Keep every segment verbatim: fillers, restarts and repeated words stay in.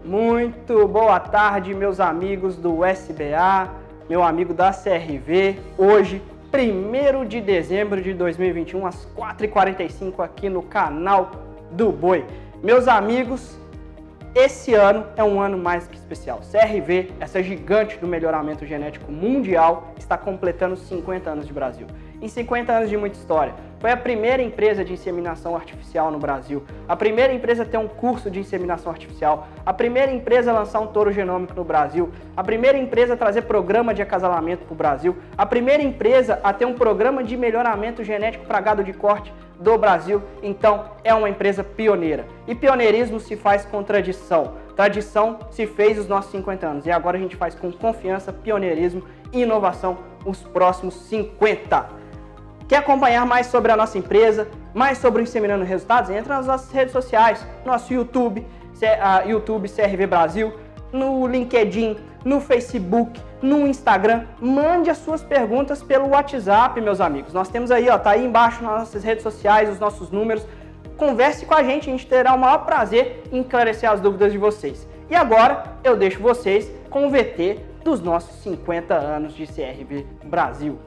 Muito boa tarde, meus amigos do S B A, meu amigo da C R V. Hoje, primeiro de dezembro de dois mil e vinte e um, às quatro e quarenta e cinco, aqui no canal do Boi. Meus amigos, esse ano é um ano mais que especial. C R V, essa gigante do melhoramento genético mundial, está completando cinquenta anos de Brasil. Em cinquenta anos de muita história. Foi a primeira empresa de inseminação artificial no Brasil, a primeira empresa a ter um curso de inseminação artificial, a primeira empresa a lançar um touro genômico no Brasil, a primeira empresa a trazer programa de acasalamento para o Brasil, a primeira empresa a ter um programa de melhoramento genético para gado de corte do Brasil. Então, é uma empresa pioneira. E pioneirismo se faz com tradição. Tradição se fez os nossos cinquenta anos. E agora a gente faz com confiança, pioneirismo e inovação os próximos cinquenta. Quer acompanhar mais sobre a nossa empresa, mais sobre o Inseminando Resultados? Entra nas nossas redes sociais, nosso YouTube, YouTube C R V Brasil, no LinkedIn, no Facebook, no Instagram. Mande as suas perguntas pelo WhatsApp, meus amigos. Nós temos aí, ó, tá aí embaixo nas nossas redes sociais, os nossos números. Converse com a gente, a gente terá o maior prazer em esclarecer as dúvidas de vocês. E agora eu deixo vocês com o V T dos nossos cinquenta anos de C R V Brasil.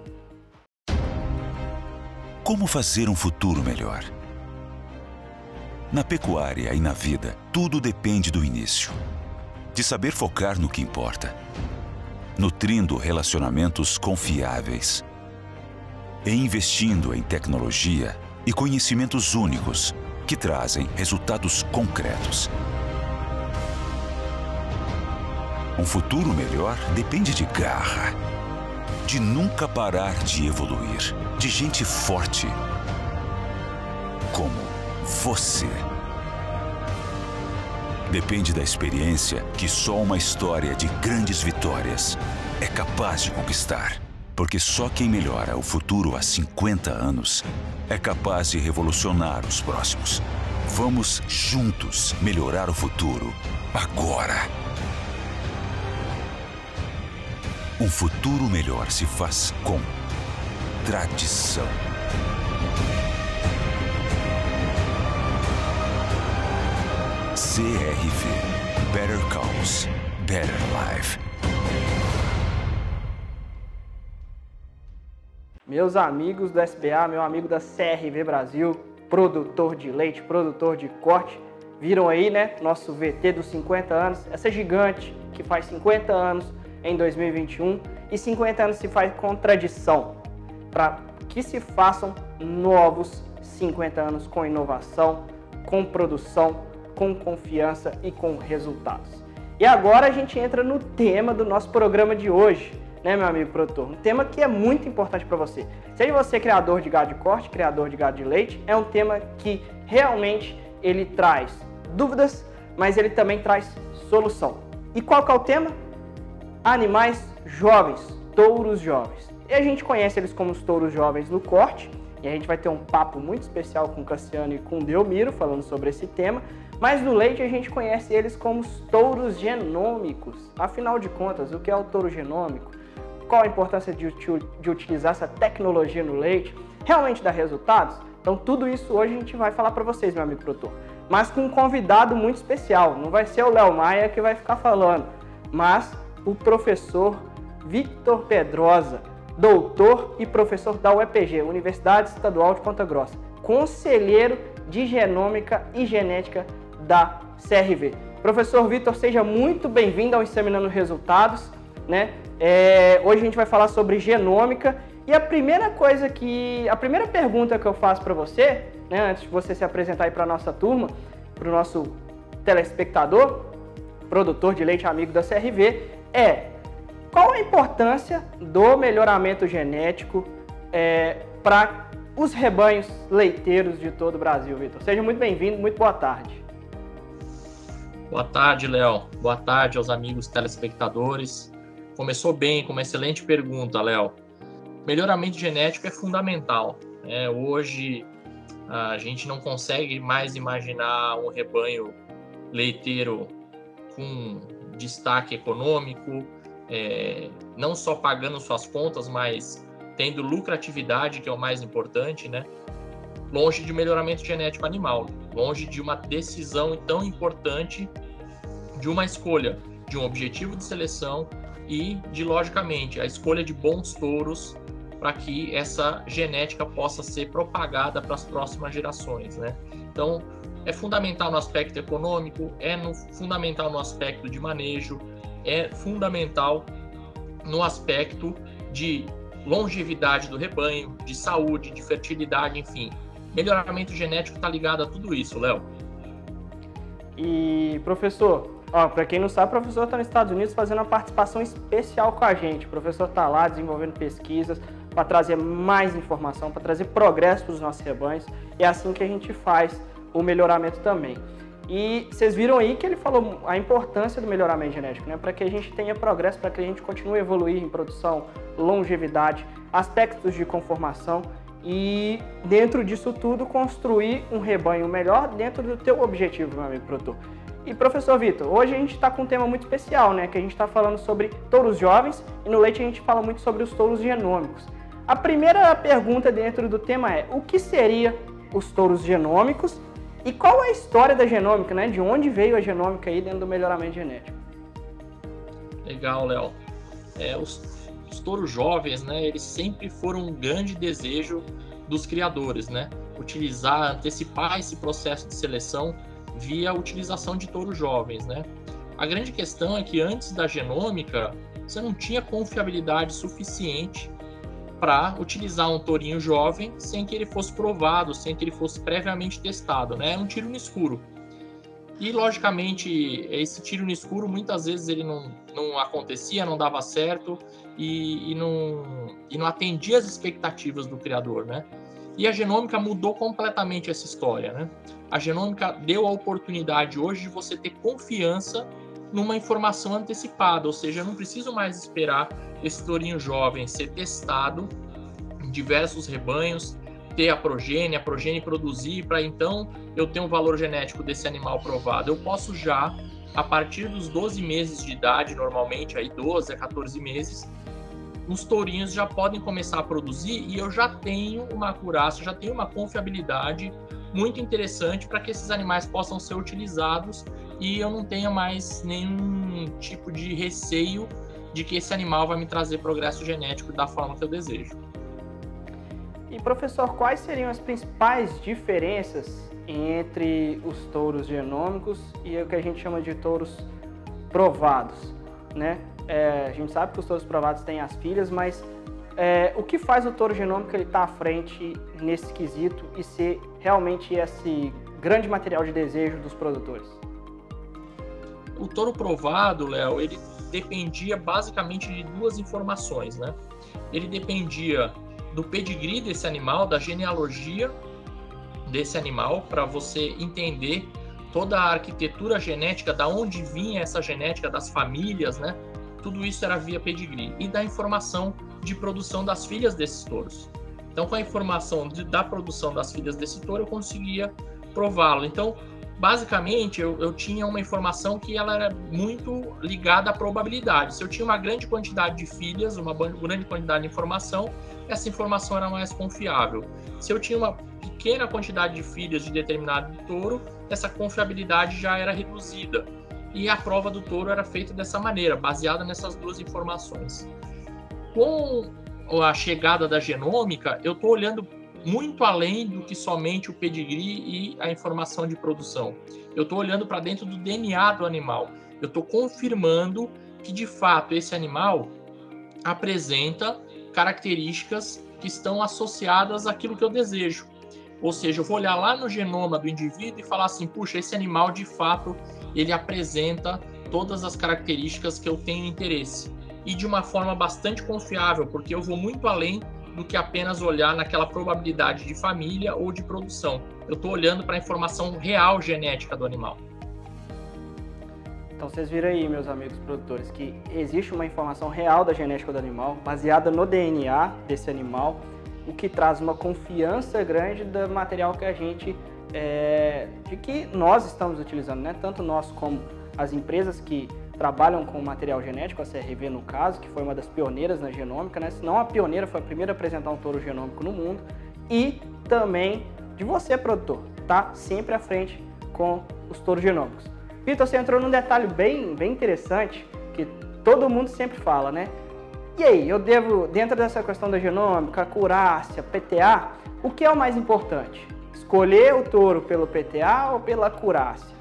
Como fazer um futuro melhor? Na pecuária e na vida, tudo depende do início. De saber focar no que importa. Nutrindo relacionamentos confiáveis. E investindo em tecnologia e conhecimentos únicos que trazem resultados concretos. Um futuro melhor depende de garra. De nunca parar de evoluir. De gente forte, como você. Depende da experiência que só uma história de grandes vitórias é capaz de conquistar. Porque só quem melhora o futuro há cinquenta anos é capaz de revolucionar os próximos. Vamos juntos melhorar o futuro agora. Um futuro melhor se faz com tradição. C R V. Better Cows, Better Life. Meus amigos do S B A, meu amigo da C R V Brasil, produtor de leite, produtor de corte, viram aí, né, nosso V T dos cinquenta anos, essa gigante que faz cinquenta anos em dois mil e vinte e um, e cinquenta anos se faz com tradição, para que se façam novos cinquenta anos com inovação, com produção, com confiança e com resultados. E agora a gente entra no tema do nosso programa de hoje, né, meu amigo produtor? Um tema que é muito importante para você. Seja você criador de gado de corte, criador de gado de leite, é um tema que realmente ele traz dúvidas, mas ele também traz solução. E qual que é o tema? Animais jovens, touros jovens. E a gente conhece eles como os touros jovens no corte, e a gente vai ter um papo muito especial com o Cassiano e com o Delmiro falando sobre esse tema, mas no leite a gente conhece eles como os touros genômicos. Afinal de contas, o que é o touro genômico? Qual a importância de, de utilizar essa tecnologia no leite? Realmente dá resultados? Então tudo isso hoje a gente vai falar para vocês, meu amigo produtor. Mas com um convidado muito especial, não vai ser o Léo Maia que vai ficar falando, mas o professor Victor Pedrosa, doutor e professor da U E P G, Universidade Estadual de Ponta Grossa, conselheiro de genômica e genética da C R V. Professor Victor, seja muito bem-vindo ao Inseminando Resultados, né? É, hoje a gente vai falar sobre genômica e a primeira coisa que, a primeira pergunta que eu faço para você, né, antes de você se apresentar aí para a nossa turma, para o nosso telespectador, produtor de leite amigo da C R V, é: qual a importância do melhoramento genético é, para os rebanhos leiteiros de todo o Brasil, Victor? Seja muito bem-vindo, muito boa tarde. Boa tarde, Léo. Boa tarde aos amigos telespectadores. Começou bem, com uma excelente pergunta, Léo. Melhoramento genético é fundamental, né? Hoje a gente não consegue mais imaginar um rebanho leiteiro com destaque econômico, É, não só pagando suas contas, mas tendo lucratividade, que é o mais importante, né? Longe de melhoramento genético animal, longe de uma decisão tão importante de uma escolha de um objetivo de seleção e de, logicamente, a escolha de bons touros para que essa genética possa ser propagada para as próximas gerações, né? Então, é fundamental no aspecto econômico, é no, fundamental no aspecto de manejo, é fundamental no aspecto de longevidade do rebanho, de saúde, de fertilidade, enfim. Melhoramento genético está ligado a tudo isso, Léo. E, professor, para quem não sabe, o professor está nos Estados Unidos fazendo uma participação especial com a gente. O professor está lá desenvolvendo pesquisas para trazer mais informação, para trazer progresso para os nossos rebanhos. É assim que a gente faz o melhoramento também. E vocês viram aí que ele falou a importância do melhoramento genético, né? Para que a gente tenha progresso, para que a gente continue a evoluir em produção, longevidade, aspectos de conformação e, dentro disso tudo, construir um rebanho melhor dentro do teu objetivo, meu amigo produtor. E, professor Vitor, hoje a gente está com um tema muito especial, né? Que a gente está falando sobre touros jovens e no leite a gente fala muito sobre os touros genômicos. A primeira pergunta dentro do tema é: o que seria os touros genômicos? E qual é a história da genômica, né? De onde veio a genômica aí dentro do melhoramento genético? Legal, Léo. É, os, os touros jovens, né? Eles sempre foram um grande desejo dos criadores, né? Utilizar, antecipar esse processo de seleção via a utilização de touros jovens, né? A grande questão é que antes da genômica, você não tinha confiabilidade suficiente para utilizar um tourinho jovem sem que ele fosse provado, sem que ele fosse previamente testado, né? É um tiro no escuro. E, logicamente, esse tiro no escuro, muitas vezes ele não, não acontecia, não dava certo e, e, não, e não atendia as expectativas do criador, né? E a genômica mudou completamente essa história, né? A genômica deu a oportunidade hoje de você ter confiança numa informação antecipada, ou seja, eu não preciso mais esperar esse tourinho jovem ser testado em diversos rebanhos, ter a progênie, a progênie produzir, para então eu ter um valor genético desse animal provado. Eu posso já, a partir dos doze meses de idade, normalmente, aí doze a quatorze meses, os tourinhos já podem começar a produzir e eu já tenho uma acurácia, já tenho uma confiabilidade muito interessante para que esses animais possam ser utilizados e eu não tenha mais nenhum tipo de receio de que esse animal vai me trazer progresso genético da forma que eu desejo. E, professor, quais seriam as principais diferenças entre os touros genômicos e o que a gente chama de touros provados, né? É, a gente sabe que os touros provados têm as filhas, mas é, o que faz o touro genômico ele estar à frente nesse quesito e ser realmente esse grande material de desejo dos produtores? O touro provado, Léo, ele dependia basicamente de duas informações, né? Ele dependia do pedigree desse animal, da genealogia desse animal, para você entender toda a arquitetura genética, da onde vinha essa genética das famílias, né? Tudo isso era via pedigree. E da informação de produção das filhas desses touros. Então, com a informação de, da produção das filhas desse touro, eu conseguia prová-lo. Então, basicamente, eu, eu tinha uma informação que ela era muito ligada à probabilidade. Se eu tinha uma grande quantidade de filhas, uma grande quantidade de informação, essa informação era mais confiável. Se eu tinha uma pequena quantidade de filhas de determinado touro, essa confiabilidade já era reduzida. E a prova do touro era feita dessa maneira, baseada nessas duas informações. Com a chegada da genômica, eu estou olhando muito além do que somente o pedigree e a informação de produção. Eu estou olhando para dentro do D N A do animal. Eu estou confirmando que, de fato, esse animal apresenta características que estão associadas àquilo que eu desejo. Ou seja, eu vou olhar lá no genoma do indivíduo e falar assim, puxa, esse animal, de fato, ele apresenta todas as características que eu tenho interesse. E de uma forma bastante confiável, porque eu vou muito além do que apenas olhar naquela probabilidade de família ou de produção. Eu estou olhando para a informação real genética do animal. Então vocês viram aí, meus amigos produtores, que existe uma informação real da genética do animal, baseada no D N A desse animal, o que traz uma confiança grande do material que a gente, é, de que nós estamos utilizando, né? Tanto nós como as empresas que trabalham com material genético, a C R V no caso, que foi uma das pioneiras na genômica, né? Se não a pioneira, foi a primeira a apresentar um touro genômico no mundo, e também de você, produtor, tá sempre à frente com os touros genômicos. Vitor, você entrou num detalhe bem, bem interessante, que todo mundo sempre fala, né? E aí, eu devo, dentro dessa questão da genômica, acurácia, P T A, o que é o mais importante? Escolher o touro pelo P T A ou pela acurácia?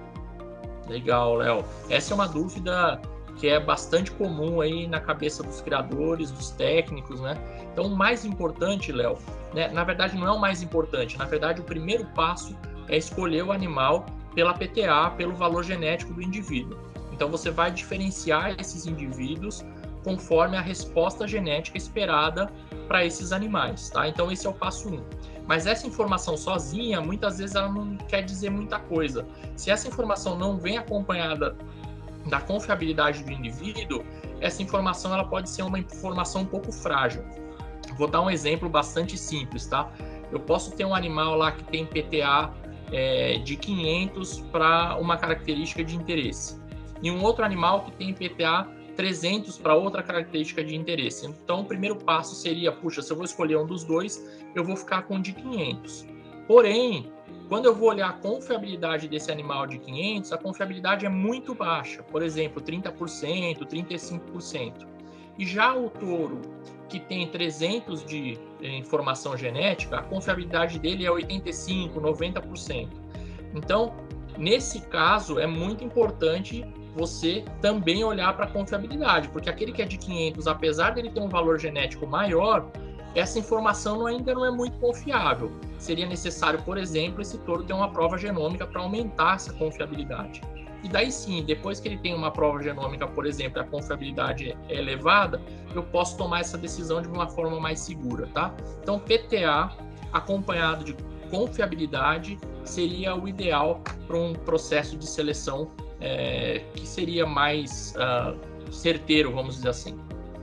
Legal, Léo. Essa é uma dúvida que é bastante comum aí na cabeça dos criadores, dos técnicos, né? Então, o mais importante, Léo, né, na verdade não é o mais importante, na verdade o primeiro passo é escolher o animal pela P T A, pelo valor genético do indivíduo. Então, você vai diferenciar esses indivíduos conforme a resposta genética esperada para esses animais, tá? Então, esse é o passo um. Mas essa informação sozinha, muitas vezes ela não quer dizer muita coisa. Se essa informação não vem acompanhada da confiabilidade do indivíduo, essa informação ela pode ser uma informação um pouco frágil. Vou dar um exemplo bastante simples, tá? Eu posso ter um animal lá que tem P T A é, de quinhentos para uma característica de interesse, e um outro animal que tem P T A trezentos para outra característica de interesse. Então, o primeiro passo seria, puxa, se eu vou escolher um dos dois, eu vou ficar com o de quinhentos. Porém, quando eu vou olhar a confiabilidade desse animal de quinhentos, a confiabilidade é muito baixa, por exemplo, trinta por cento, trinta e cinco por cento. E já o touro, que tem trezentos de informação genética, a confiabilidade dele é oitenta e cinco por cento, noventa por cento. Então, nesse caso, é muito importante você também olhar para a confiabilidade, porque aquele que é de quinhentos, apesar dele ter um valor genético maior, essa informação ainda não é muito confiável. Seria necessário, por exemplo, esse touro ter uma prova genômica para aumentar essa confiabilidade. E daí sim, depois que ele tem uma prova genômica, por exemplo, a confiabilidade é elevada, eu posso tomar essa decisão de uma forma mais segura, tá? Então, P T A acompanhado de confiabilidade seria o ideal para um processo de seleção é, que seria mais uh, certeiro, vamos dizer assim.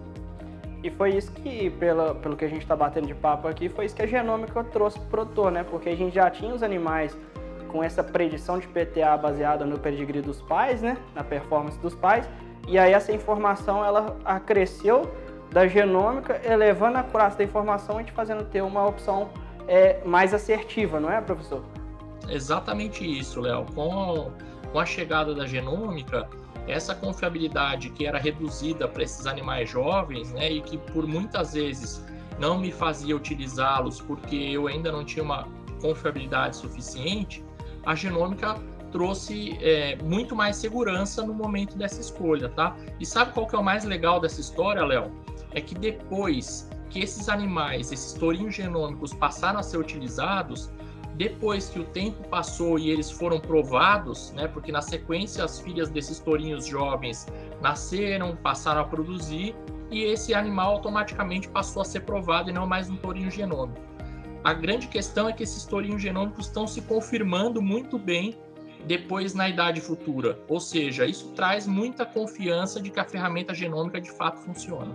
E foi isso que, pelo, pelo que a gente está batendo de papo aqui, foi isso que a genômica trouxe para o produtor, né? Porque a gente já tinha os animais com essa predição de P T A baseada no pedigree dos pais, né? Na performance dos pais. E aí essa informação, ela acresceu da genômica, elevando a acurácia da informação e te fazendo ter uma opção é, mais assertiva, não é, professor? Exatamente isso, Léo. Com, com a chegada da genômica, essa confiabilidade que era reduzida para esses animais jovens, né, e que por muitas vezes não me fazia utilizá-los porque eu ainda não tinha uma confiabilidade suficiente, a genômica trouxe é, muito mais segurança no momento dessa escolha, tá? E sabe qual que é o mais legal dessa história, Léo? É que depois que esses animais, esses tourinhos genômicos passaram a ser utilizados, depois que o tempo passou e eles foram provados, né, porque na sequência as filhas desses tourinhos jovens nasceram, passaram a produzir, e esse animal automaticamente passou a ser provado e não mais um tourinho genômico. A grande questão é que esses tourinhos genômicos estão se confirmando muito bem depois na idade futura, ou seja, isso traz muita confiança de que a ferramenta genômica de fato funciona.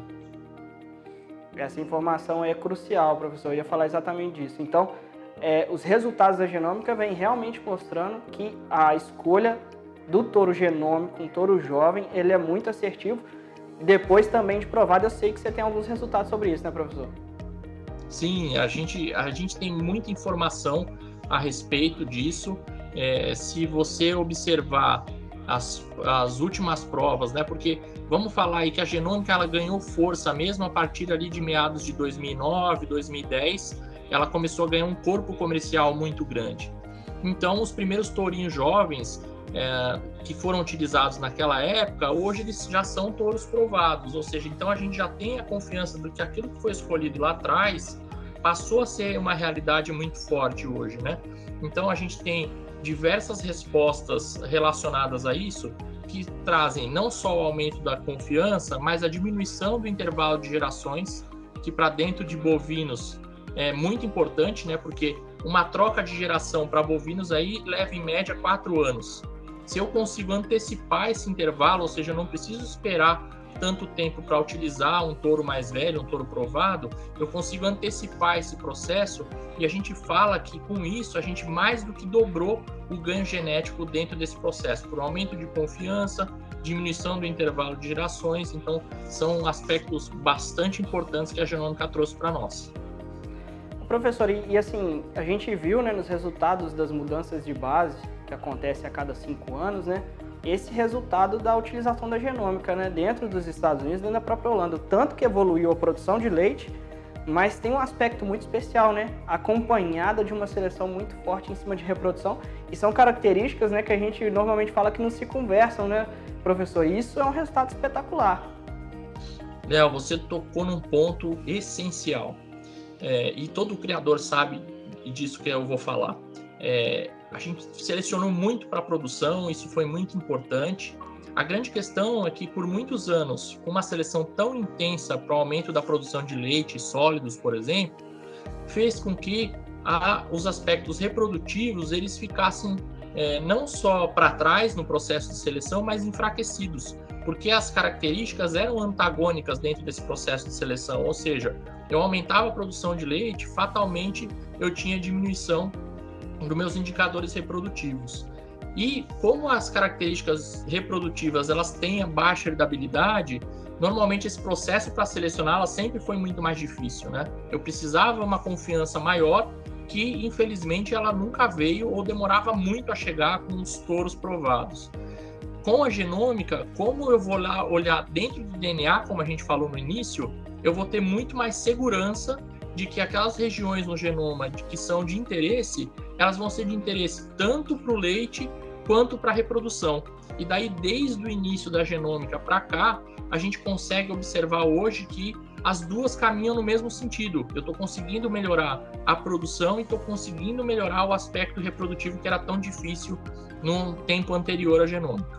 Essa informação é crucial, professor, eu ia falar exatamente disso. Então, É, os resultados da genômica vêm realmente mostrando que a escolha do touro genômico, um touro jovem, ele é muito assertivo. Depois também de provado, eu sei que você tem alguns resultados sobre isso, né, professor? Sim, a gente, a gente tem muita informação a respeito disso. É, se você observar as, as últimas provas, né, porque vamos falar aí que a genômica ela ganhou força mesmo a partir ali de meados de dois mil e nove, dois mil e dez, ela começou a ganhar um corpo comercial muito grande. Então, os primeiros tourinhos jovens é, que foram utilizados naquela época, hoje eles já são touros provados, ou seja, então a gente já tem a confiança de que aquilo que foi escolhido lá atrás passou a ser uma realidade muito forte hoje, né? Então, a gente tem diversas respostas relacionadas a isso que trazem não só o aumento da confiança, mas a diminuição do intervalo de gerações, que para dentro de bovinos é muito importante, né? Porque uma troca de geração para bovinos aí leva em média quatro anos. Se eu consigo antecipar esse intervalo, ou seja, eu não preciso esperar tanto tempo para utilizar um touro mais velho, um touro provado, eu consigo antecipar esse processo e a gente fala que com isso a gente mais do que dobrou o ganho genético dentro desse processo, por um aumento de confiança, diminuição do intervalo de gerações. Então, são aspectos bastante importantes que a genômica trouxe para nós. Professor, e, e assim, a gente viu, né, nos resultados das mudanças de base, que que acontece a cada cinco anos, né? Esse resultado da utilização da genômica, né? Dentro dos Estados Unidos, dentro da própria Holanda. Tanto que evoluiu a produção de leite, mas tem um aspecto muito especial, né? Acompanhada de uma seleção muito forte em cima de reprodução. E são características, né, que a gente normalmente fala que não se conversam, né, professor? E isso é um resultado espetacular. Léo, você tocou num ponto essencial. É, e todo criador sabe disso que eu vou falar. É, a gente selecionou muito para a produção, isso foi muito importante. A grande questão é que, por muitos anos, com uma seleção tão intensa para o aumento da produção de leite e sólidos, por exemplo, fez com que a, os aspectos reprodutivos eles ficassem é, não só para trás no processo de seleção, mas enfraquecidos, porque as características eram antagônicas dentro desse processo de seleção, ou seja, eu aumentava a produção de leite, fatalmente eu tinha diminuição dos meus indicadores reprodutivos. E como as características reprodutivas elas têm a baixa heredabilidade, normalmente esse processo para selecioná-las sempre foi muito mais difícil, né? Eu precisava uma confiança maior que, infelizmente, ela nunca veio ou demorava muito a chegar com os touros provados. Com a genômica, como eu vou lá olhar dentro do D N A, como a gente falou no início, eu vou ter muito mais segurança de que aquelas regiões no genoma que são de interesse, elas vão ser de interesse tanto para o leite quanto para a reprodução. E daí, desde o início da genômica para cá, a gente consegue observar hoje que as duas caminham no mesmo sentido. Eu estou conseguindo melhorar a produção e estou conseguindo melhorar o aspecto reprodutivo que era tão difícil no tempo anterior à genômica.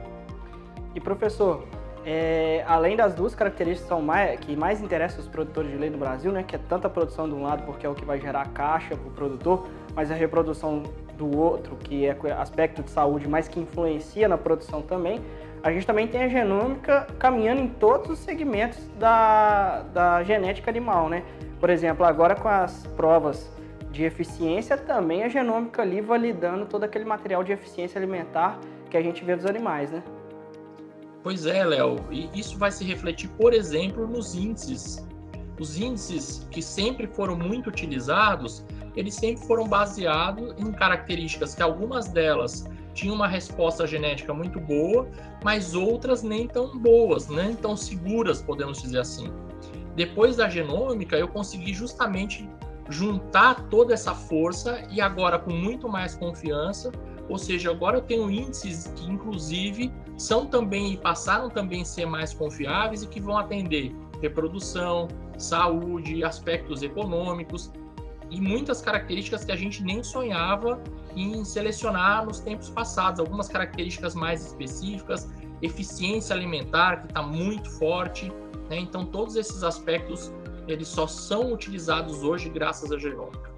E professor, é, além das duas características que, são mais, que mais interessam os produtores de leite no Brasil, né, que é tanto a produção de um lado, porque é o que vai gerar caixa para o produtor, mas a reprodução do outro, que é aspecto de saúde, mas que influencia na produção também, a gente também tem a genômica caminhando em todos os segmentos da, da genética animal, né? Por exemplo, agora com as provas de eficiência, também a genômica ali validando todo aquele material de eficiência alimentar que a gente vê dos animais, né? Pois é, Léo, e isso vai se refletir, por exemplo, nos índices. Os índices que sempre foram muito utilizados, eles sempre foram baseados em características que algumas delas tinham uma resposta genética muito boa, mas outras nem tão boas, nem tão seguras, podemos dizer assim. Depois da genômica, eu consegui justamente juntar toda essa força e agora com muito mais confiança, ou seja, agora eu tenho índices que inclusive são também e passaram também a ser mais confiáveis e que vão atender reprodução, saúde, aspectos econômicos e muitas características que a gente nem sonhava em selecionar nos tempos passados. Algumas características mais específicas, eficiência alimentar que está muito forte, né? Então todos esses aspectos eles só são utilizados hoje graças à genômica.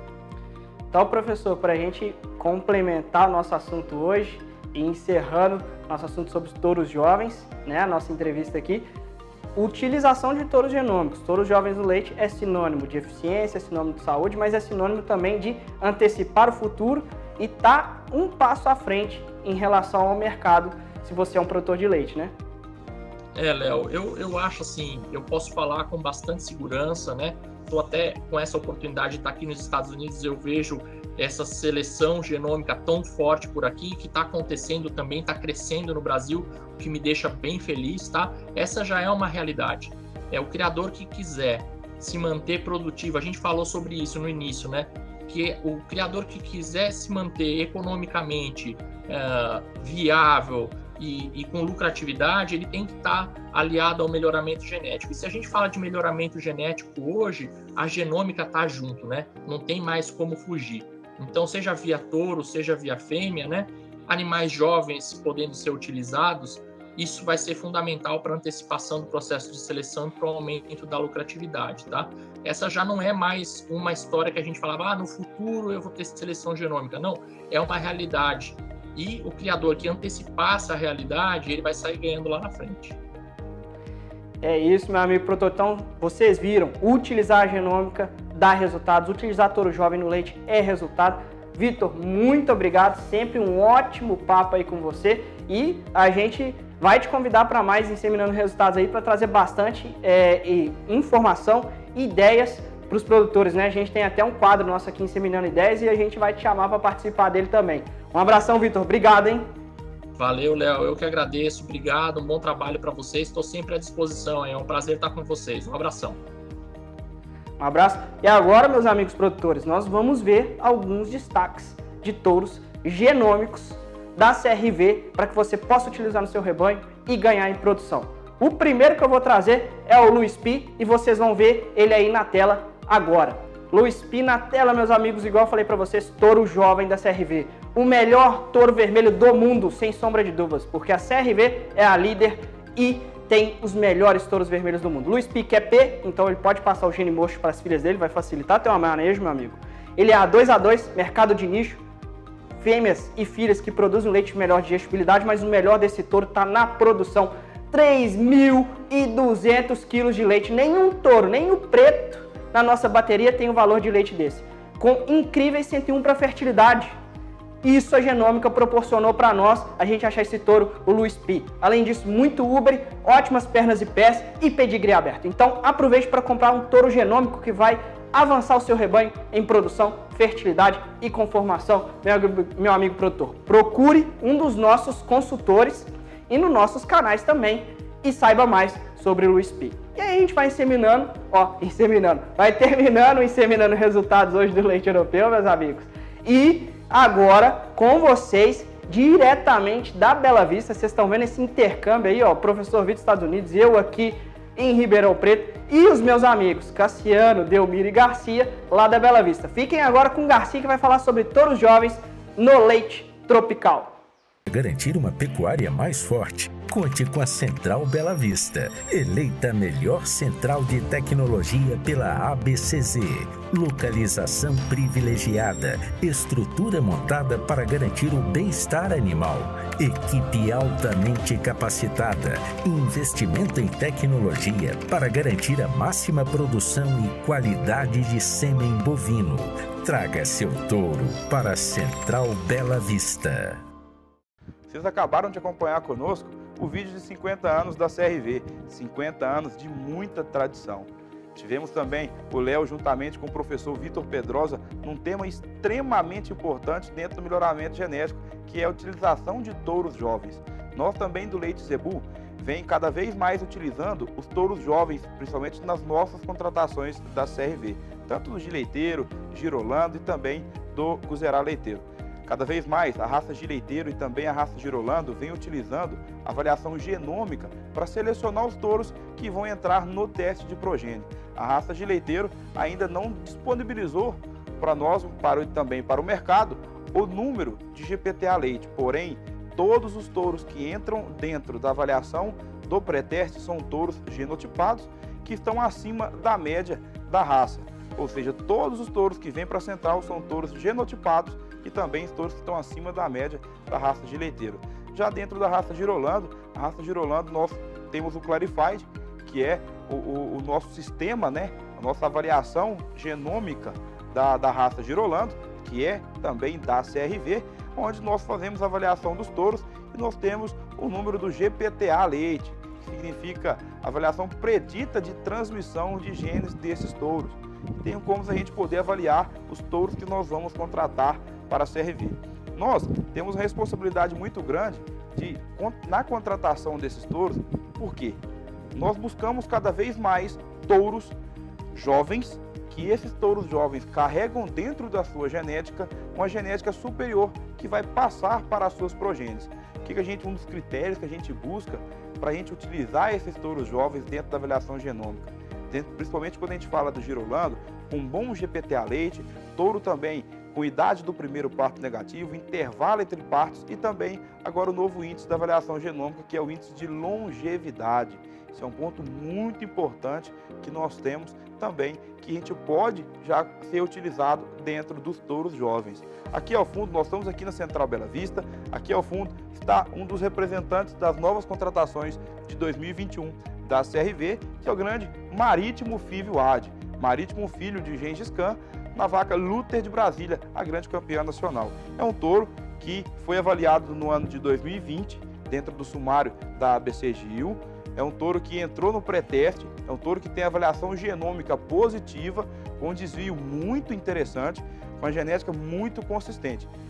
Então, professor, para a gente complementar o nosso assunto hoje e encerrando nosso assunto sobre os touros jovens, né, a nossa entrevista aqui, utilização de touros genômicos. Touros jovens no leite é sinônimo de eficiência, é sinônimo de saúde, mas é sinônimo também de antecipar o futuro e estar tá um passo à frente em relação ao mercado, se você é um produtor de leite, né? É, Léo, eu, eu acho assim, eu posso falar com bastante segurança, né? Estou até com essa oportunidade de estar aqui nos Estados Unidos, eu vejo essa seleção genômica tão forte por aqui, que está acontecendo também, está crescendo no Brasil, o que me deixa bem feliz, tá? Essa já é uma realidade. É o criador que quiser se manter produtivo, a gente falou sobre isso no início, né? Que o criador que quiser se manter economicamente uh, viável, E, e com lucratividade, ele tem que estar aliado ao melhoramento genético. E se a gente fala de melhoramento genético hoje, a genômica está junto, né? Não tem mais como fugir. Então, seja via touro, seja via fêmea, né? Animais jovens podendo ser utilizados, isso vai ser fundamental para a antecipação do processo de seleção e para o aumento da lucratividade, tá? Essa já não é mais uma história que a gente falava, ah, no futuro eu vou ter seleção genômica. Não, é uma realidade. E o criador que antecipar essa realidade, ele vai sair ganhando lá na frente. É isso, meu amigo produtor. Então, vocês viram, utilizar a genômica dá resultados, utilizar touro jovem no leite é resultado. Vitor, muito obrigado, sempre um ótimo papo aí com você e a gente vai te convidar para mais Inseminando Resultados aí para trazer bastante é, informação e ideias para os produtores, né? A gente tem até um quadro nosso aqui, Inseminando Ideias, e a gente vai te chamar para participar dele também. Um abração, Vitor. Obrigado, hein? Valeu, Léo. Eu que agradeço. Obrigado. Um bom trabalho para vocês. Estou sempre à disposição. É um prazer estar com vocês. Um abração. Um abraço. E agora, meus amigos produtores, nós vamos ver alguns destaques de touros genômicos da C R V para que você possa utilizar no seu rebanho e ganhar em produção. O primeiro que eu vou trazer é o Luiz Pi e vocês vão ver ele aí na tela agora. Luiz Pi na tela, meus amigos, igual eu falei para vocês, touro jovem da C R V. O melhor touro vermelho do mundo, sem sombra de dúvidas, porque a C R V é a líder e tem os melhores touros vermelhos do mundo. Luiz Pi que é P, então ele pode passar o gene mocho para as filhas dele, vai facilitar ter uma manejo, meu amigo. Ele é A dois A dois, mercado de nicho, fêmeas e filhas que produzem leite melhor digestibilidade, mas o melhor desse touro está na produção. três mil e duzentos quilos de leite, nenhum touro, nem o preto na nossa bateria tem um valor de leite desse, com incríveis cento e um para fertilidade. Isso a genômica proporcionou para nós, a gente achar esse touro, o Luiz Pi. Além disso, muito ubre, ótimas pernas e pés e pedigree aberto. Então aproveite para comprar um touro genômico que vai avançar o seu rebanho em produção, fertilidade e conformação. Meu, meu amigo produtor, procure um dos nossos consultores e nos nossos canais também e saiba mais sobre o Luiz Pi. E aí a gente vai inseminando, ó, inseminando, vai terminando, inseminando resultados hoje do leite europeu, meus amigos. E agora, com vocês, diretamente da Bela Vista, vocês estão vendo esse intercâmbio aí, ó, professor Vitor Estados Unidos, eu aqui em Ribeirão Preto e os meus amigos Cassiano, Delmiro e Garcia, lá da Bela Vista. Fiquem agora com o Garcia que vai falar sobre touros jovens no leite tropical. Garantir uma pecuária mais forte, conte com a Central Bela Vista, eleita a melhor central de tecnologia pela A B C Z. Localização privilegiada, estrutura montada para garantir o bem-estar animal, equipe altamente capacitada, investimento em tecnologia para garantir a máxima produção e qualidade de sêmen bovino. Traga seu touro para a Central Bela Vista. Vocês acabaram de acompanhar conosco o vídeo de cinquenta anos da C R V, cinquenta anos de muita tradição. Tivemos também o Léo juntamente com o professor Vitor Pedrosa num tema extremamente importante dentro do melhoramento genético, que é a utilização de touros jovens. Nós também do Leite Zebu vem cada vez mais utilizando os touros jovens, principalmente nas nossas contratações da C R V, tanto do Gileiteiro, Girolando e também do Guzerá Leiteiro. Cada vez mais, a raça Gileiteiro e também a raça Girolando vem utilizando a avaliação genômica para selecionar os touros que vão entrar no teste de progênie. A raça Gileiteiro ainda não disponibilizou para nós, para, também para o mercado, o número de G P T A leite. Porém, todos os touros que entram dentro da avaliação do pré-teste são touros genotipados que estão acima da média da raça. Ou seja, todos os touros que vêm para a central são touros genotipados e também os touros que estão acima da média da raça Gileiteiro. Já dentro da raça Girolando, a raça Girolando nós temos o Clarified, que é o, o, o nosso sistema, né, a nossa avaliação genômica da, da raça Girolando, que é também da C R V, onde nós fazemos a avaliação dos touros e nós temos o número do G P T A leite, que significa avaliação predita de transmissão de genes desses touros. Tem como a gente poder avaliar os touros que nós vamos contratar para a C R V. Nós temos uma responsabilidade muito grande de, na contratação desses touros, porque nós buscamos cada vez mais touros jovens, que esses touros jovens carregam dentro da sua genética uma genética superior que vai passar para as suas progênies. O que a gente, um dos critérios que a gente busca para a gente utilizar esses touros jovens dentro da avaliação genômica, dentro, principalmente quando a gente fala do Girolando, com bom G P T A leite, touro também com idade do primeiro parto negativo, intervalo entre partos e também agora o novo índice da avaliação genômica, que é o índice de longevidade. Isso é um ponto muito importante que nós temos também, que a gente pode já ser utilizado dentro dos touros jovens. Aqui ao fundo, nós estamos aqui na Central Bela Vista, aqui ao fundo está um dos representantes das novas contratações de dois mil e vinte e um da C R V, que é o grande Marítimo Fívio Ad, Marítimo filho de Gengis Khan, na vaca Luther de Brasília, a grande campeã nacional. É um touro que foi avaliado no ano de dois mil e vinte, dentro do sumário da A B C Gil. É um touro que entrou no pré-teste, é um touro que tem avaliação genômica positiva, com um desvio muito interessante, com uma genética muito consistente.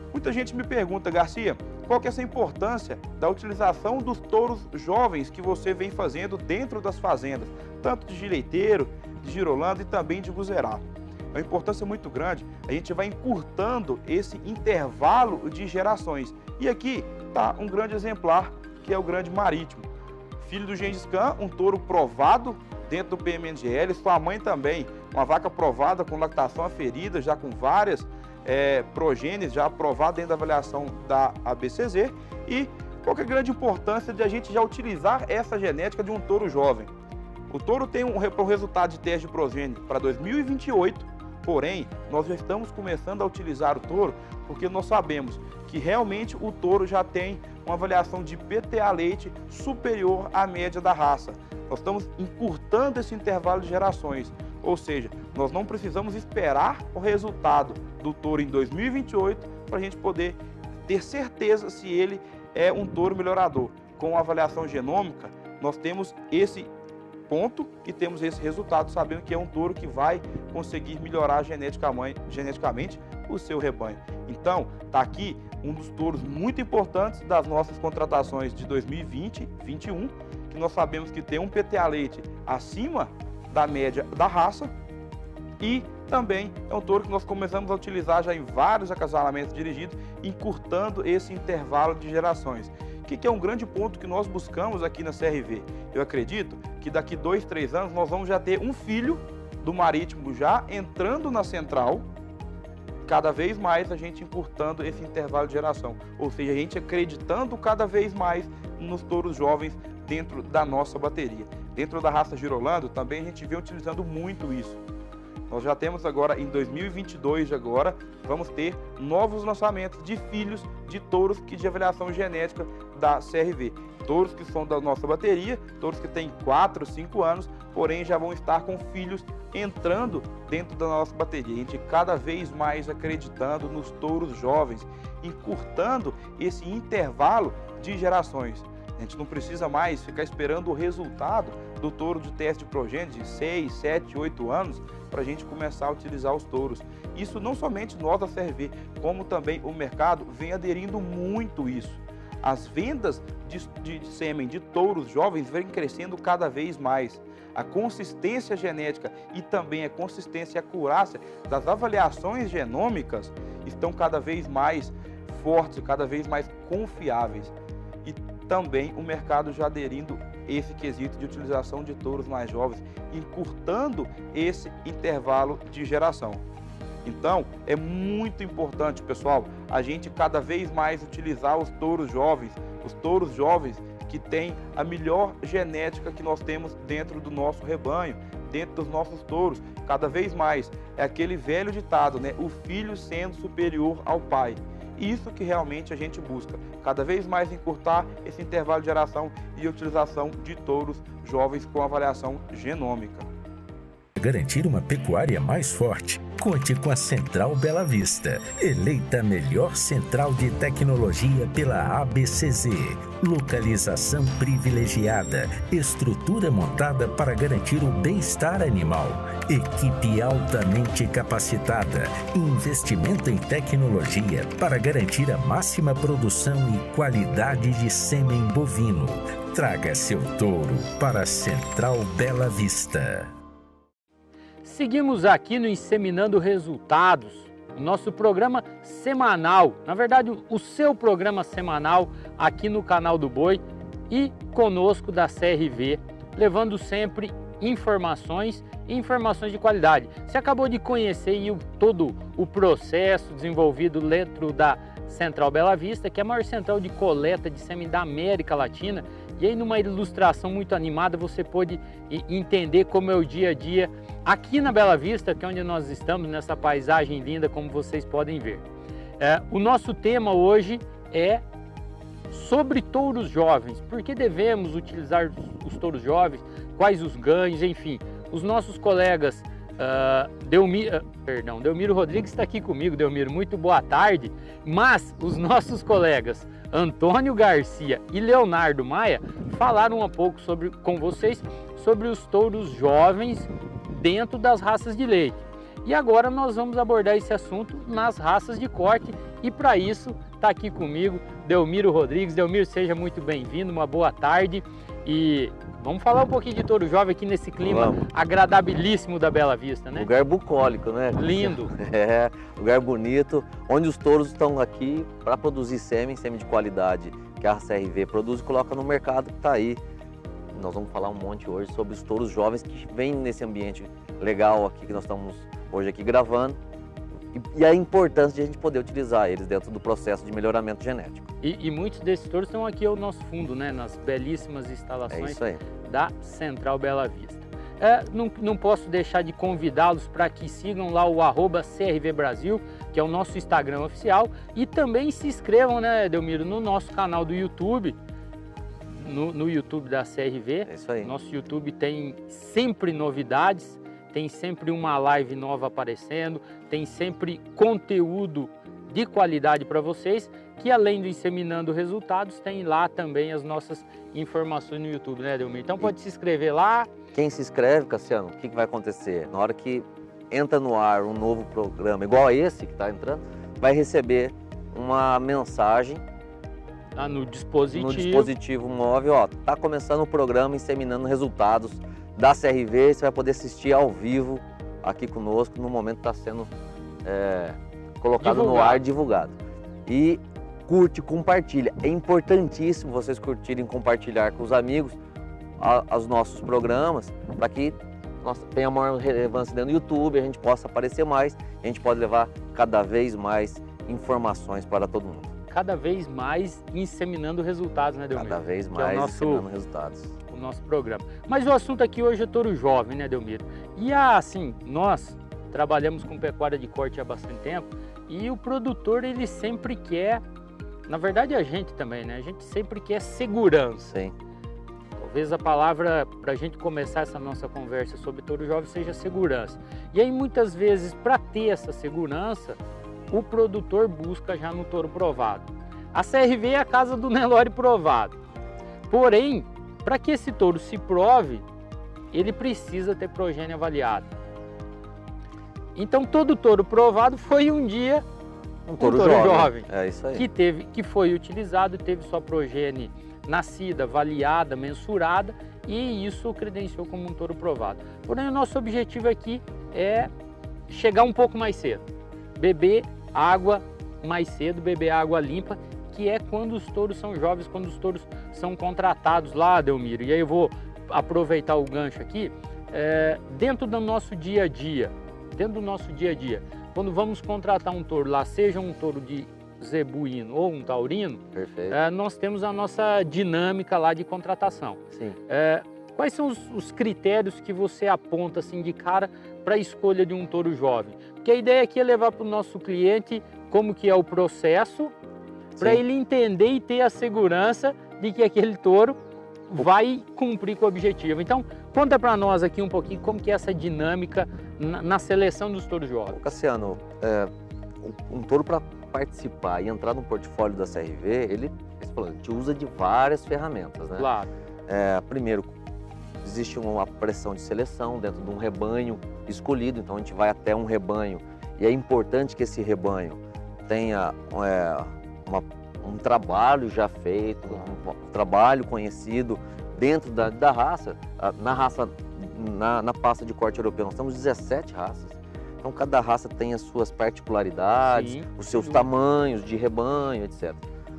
Muita gente me pergunta, Garcia, qual que é essa importância da utilização dos touros jovens que você vem fazendo dentro das fazendas, tanto de Gireiteiro, de Girolando e também de Guzerá. É uma importância muito grande, a gente vai encurtando esse intervalo de gerações. E aqui está um grande exemplar, que é o Grande Marítimo. Filho do Gengis Khan, um touro provado dentro do P M N G L, sua mãe também, uma vaca provada com lactação aferida, já com várias é, progênies, já aprovada dentro da avaliação da A B C Z. E qual que é a grande importância de a gente já utilizar essa genética de um touro jovem? O touro tem um, um resultado de teste de progênie para dois mil e vinte e oito, porém, nós já estamos começando a utilizar o touro porque nós sabemos que realmente o touro já tem uma avaliação de P T A leite superior à média da raça. Nós estamos encurtando esse intervalo de gerações, ou seja, nós não precisamos esperar o resultado do touro em dois mil e vinte e oito para a gente poder ter certeza se ele é um touro melhorador. Com a avaliação genômica, nós temos esse ponto e temos esse resultado, sabendo que é um touro que vai conseguir melhorar geneticamente o seu rebanho. Então, está aqui um dos touros muito importantes das nossas contratações de dois mil e vinte e dois mil e vinte e um, que nós sabemos que tem um P T A leite acima da média da raça e também é um touro que nós começamos a utilizar já em vários acasalamentos dirigidos, encurtando esse intervalo de gerações. O que é um grande ponto que nós buscamos aqui na C R V? Eu acredito que daqui dois, três anos nós vamos já ter um filho do Marítimo já entrando na central, cada vez mais a gente encurtando esse intervalo de geração, ou seja, a gente acreditando cada vez mais nos touros jovens dentro da nossa bateria. Dentro da raça Girolando também a gente vem utilizando muito isso. Nós já temos agora, em dois mil e vinte e dois, agora, vamos ter novos lançamentos de filhos de touros que de avaliação genética da C R V. Touros que são da nossa bateria, touros que têm quatro, cinco anos, porém já vão estar com filhos entrando dentro da nossa bateria. A gente cada vez mais acreditando nos touros jovens, encurtando esse intervalo de gerações. A gente não precisa mais ficar esperando o resultado do touro de teste de progênie de seis, sete, oito anos para a gente começar a utilizar os touros. Isso não somente nós da C R V, como também o mercado vem aderindo muito isso. As vendas de, de, de sêmen de touros jovens vêm crescendo cada vez mais. A consistência genética e também a consistência e acurácia das avaliações genômicas estão cada vez mais fortes, cada vez mais confiáveis. E também o mercado já aderindo esse quesito de utilização de touros mais jovens, encurtando esse intervalo de geração. Então, é muito importante, pessoal, a gente cada vez mais utilizar os touros jovens, os touros jovens que têm a melhor genética que nós temos dentro do nosso rebanho, dentro dos nossos touros, cada vez mais. É aquele velho ditado, né? O filho sendo superior ao pai. Isso que realmente a gente busca, cada vez mais encurtar esse intervalo de geração e utilização de touros jovens com avaliação genômica. Garantir uma pecuária mais forte, conte com a Central Bela Vista, eleita a melhor central de tecnologia pela A B C Z. Localização privilegiada, estrutura montada para garantir o bem-estar animal, equipe altamente capacitada, investimento em tecnologia para garantir a máxima produção e qualidade de sêmen bovino. Traga seu touro para a Central Bela Vista. Seguimos aqui no Inseminando Resultados, o nosso programa semanal, na verdade o seu programa semanal aqui no canal do Boi e conosco da C R V, levando sempre informações e informações de qualidade. Você acabou de conhecer aí o, todo o processo desenvolvido dentro da Central Bela Vista, que é a maior central de coleta de sêmen da América Latina, e aí numa ilustração muito animada você pôde entender como é o dia a dia aqui na Bela Vista, que é onde nós estamos, nessa paisagem linda, como vocês podem ver. É, o nosso tema hoje é sobre touros jovens. Por que devemos utilizar os touros jovens? Quais os ganhos? Enfim, os nossos colegas uh, Delmiro, uh, perdão, Delmiro Rodrigues está aqui comigo. Delmiro, muito boa tarde. Mas os nossos colegas Antônio Garcia e Leonardo Maia falaram um pouco sobre, com vocês sobre os touros jovens dentro das raças de leite. E agora nós vamos abordar esse assunto nas raças de corte e para isso está aqui comigo Delmiro Rodrigues. Delmiro, seja muito bem-vindo, uma boa tarde e vamos falar um pouquinho de touro jovem aqui nesse clima vamos. agradabilíssimo da Bela Vista, né? Lugar bucólico, né? Lindo. É, lugar bonito, onde os touros estão aqui para produzir sêmen, sêmen de qualidade que a C R V produz e coloca no mercado que está aí. Nós vamos falar um monte hoje sobre os touros jovens que vêm nesse ambiente legal aqui que nós estamos hoje aqui gravando e, e a importância de a gente poder utilizar eles dentro do processo de melhoramento genético. E, e muitos desses touros estão aqui ao nosso fundo, né? Nas belíssimas instalações é da Central Bela Vista. É, não, não posso deixar de convidá-los para que sigam lá o arroba C R V Brasil, que é o nosso Instagram oficial, e também se inscrevam, né, Delmiro, no nosso canal do YouTube, no, no YouTube da C R V. É isso aí. Nosso YouTube tem sempre novidades, tem sempre uma live nova aparecendo, tem sempre conteúdo de qualidade para vocês, que além do Inseminando Resultados, tem lá também as nossas informações no YouTube, né, Delmiro? Então pode e... se inscrever lá. Quem se inscreve, Cassiano, o que, que vai acontecer? Na hora que entra no ar um novo programa, igual a esse que está entrando, vai receber uma mensagem ah, no dispositivo. no dispositivo móvel, ó, tá começando o programa Inseminando Resultados da C R V, você vai poder assistir ao vivo aqui conosco no momento que está sendo é, colocado divulgado. no ar, divulgado. E curte, compartilha. É importantíssimo vocês curtirem e compartilhar com os amigos a, os nossos programas, para que nós tenha maior relevância dentro do YouTube, a gente possa aparecer mais, a gente pode levar cada vez mais informações para todo mundo. Cada vez mais inseminando resultados, né, Delmiro? Cada vez mais é nosso, inseminando resultados. O nosso programa. Mas o assunto aqui hoje é touro jovem, né, Delmiro? E assim, nós trabalhamos com pecuária de corte há bastante tempo e o produtor, ele sempre quer, na verdade a gente também, né? A gente sempre quer segurança. Sim. Talvez a palavra para a gente começar essa nossa conversa sobre touro jovem seja segurança. E aí muitas vezes, para ter essa segurança, o produtor busca já no touro provado. A C R V é a casa do Nelore provado. Porém, para que esse touro se prove, ele precisa ter progênie avaliada. Então todo touro provado foi um dia um touro, um touro jovem, jovem é isso aí. Que, teve, que foi utilizado, teve sua progênie nascida, avaliada, mensurada, e isso credenciou como um touro provado. Porém, o nosso objetivo aqui é chegar um pouco mais cedo, beber água mais cedo, beber água limpa, que é quando os touros são jovens, quando os touros são contratados lá, Delmiro. E aí eu vou aproveitar o gancho aqui, é, dentro do nosso dia a dia, dentro do nosso dia a dia, quando vamos contratar um touro lá, seja um touro de zebuíno ou um taurino, é, nós temos a nossa dinâmica lá de contratação. Sim. É, quais são os, os critérios que você aponta assim de cara para a escolha de um touro jovem? Porque a ideia aqui é levar para o nosso cliente como que é o processo, para ele entender e ter a segurança de que aquele touro vai cumprir com o objetivo. Então, conta para nós aqui um pouquinho como que é essa dinâmica na, na seleção dos touros jovens. Ô Cassiano, é, um touro para participar e entrar no portfólio da C R V, ele, a gente usa de várias ferramentas, né? Claro. É, primeiro, existe uma pressão de seleção dentro de um rebanho escolhido, então a gente vai até um rebanho e é importante que esse rebanho tenha é, uma, um trabalho já feito, um, um trabalho conhecido dentro da, da raça. Na raça, na, na pasta de corte europeu, nós temos dezessete raças. Então, cada raça tem as suas particularidades, sim, os seus sim. tamanhos de rebanho, etcétera.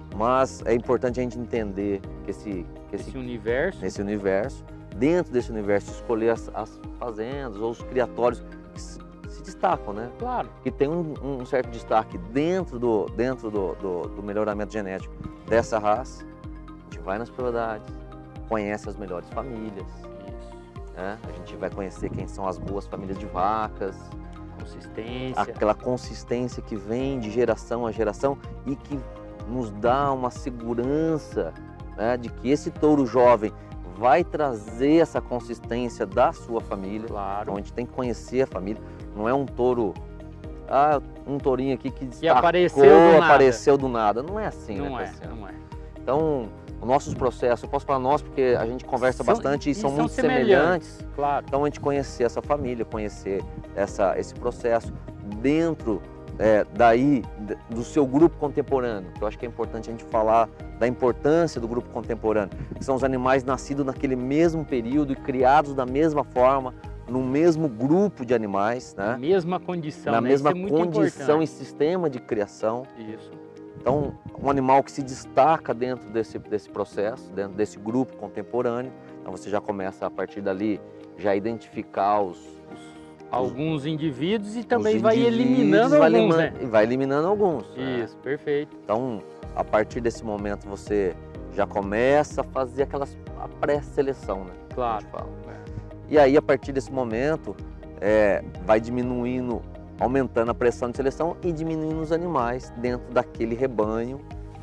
Mas é importante a gente entender que esse, que esse, esse universo, esse universo, dentro desse universo, escolher as, as fazendas ou os criatórios que se, se destacam, né? Claro. Que tem um, um certo destaque dentro, do, dentro do, do, do melhoramento genético dessa raça. A gente vai nas propriedades, conhece as melhores famílias. Isso. Né? A gente vai conhecer quem são as boas famílias de vacas. Consistência. Aquela consistência que vem de geração a geração e que nos dá uma segurança, né, de que esse touro jovem vai trazer essa consistência da sua família. Claro. Então a gente tem que conhecer a família. Não é um touro, ah, um tourinho aqui que destacou, apareceu do nada. apareceu do nada. Não é assim, não né, é, não é. Então os nossos processos, eu posso falar nós porque a gente conversa São- bastante e, e são, são muito semelhantes, semelhantes. claro. Então a gente conhecer essa família, conhecer essa, esse processo dentro é, daí d- do seu grupo contemporâneo, que eu acho que é importante a gente falar da importância do grupo contemporâneo, que são os animais nascidos naquele mesmo período e criados da mesma forma, no mesmo grupo de animais, Na né? mesma condição, na né? mesma Isso é muito condição e importante. sistema de criação. Isso. Então, um animal que se destaca dentro desse, desse processo, dentro desse grupo contemporâneo, então você já começa a partir dali já identificar os, os Alguns indivíduos e também os vai indivíduos, eliminando vai alguns, elima- né? E vai eliminando alguns. né? Isso, perfeito. Então, a partir desse momento você já começa a fazer aquelas a pré-seleção, né? que a Claro. gente fala. E aí, a partir desse momento, é, vai diminuindo, aumentando a pressão de seleção e diminuindo os animais dentro daquele rebanho,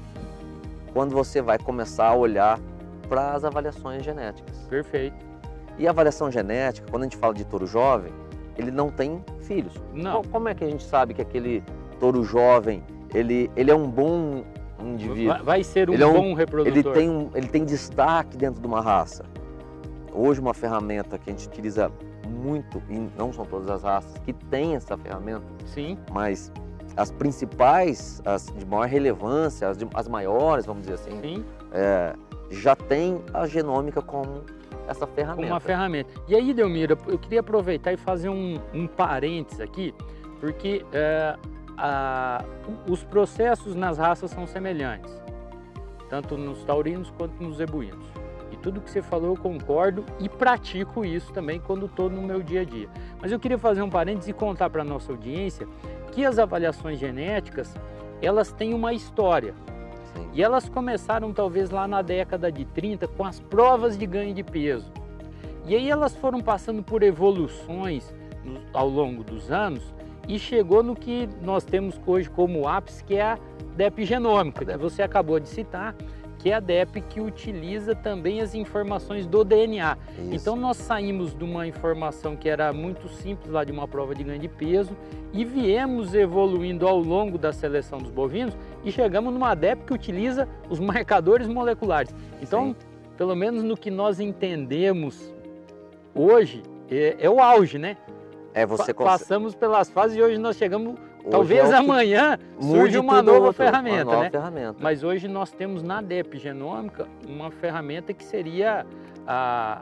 quando você vai começar a olhar para as avaliações genéticas. Perfeito. E a avaliação genética, quando a gente fala de touro jovem, ele não tem filhos. Não. Co- Como é que a gente sabe que aquele touro jovem, ele, ele é um bom indivíduo? Vai, vai ser um Ele é um- bom reprodutor. Ele tem, um, ele tem destaque dentro de uma raça. Hoje uma ferramenta que a gente utiliza muito, e não são todas as raças que têm essa ferramenta, Sim, mas as principais, as de maior relevância, as, de- as maiores, vamos dizer assim, sim, é, já tem a genômica como essa como ferramenta. uma ferramenta. E aí, Delmira, eu queria aproveitar e fazer um, um parênteses aqui, porque é, a- os processos nas raças são semelhantes, tanto nos taurinos quanto nos zebuínos. E tudo que você falou eu concordo e pratico isso também quando estou no meu dia a dia. Mas eu queria fazer um parênteses e contar para a nossa audiência que as avaliações genéticas, elas têm uma história. Sim. E elas começaram talvez lá na década de trinta com as provas de ganho de peso. E aí elas foram passando por evoluções no- ao longo dos anos e chegou no que nós temos hoje como ápice, que é a D E P genômica, A D E P. que você acabou de citar, que é a D E P que utiliza também as informações do D N A. Isso. Então nós saímos de uma informação que era muito simples lá de uma prova de ganho de peso e viemos evoluindo ao longo da seleção dos bovinos e chegamos numa D E P que utiliza os marcadores moleculares. Então, Sim. pelo menos no que nós entendemos hoje, é, é o auge, né? É, você Pa- consegue. Passamos pelas fases e hoje nós chegamos, Hoje talvez é o que amanhã mude surge uma tudo nova outro, ferramenta, uma nova né? ferramenta. Mas hoje nós temos na D E P genômica uma ferramenta que seria a,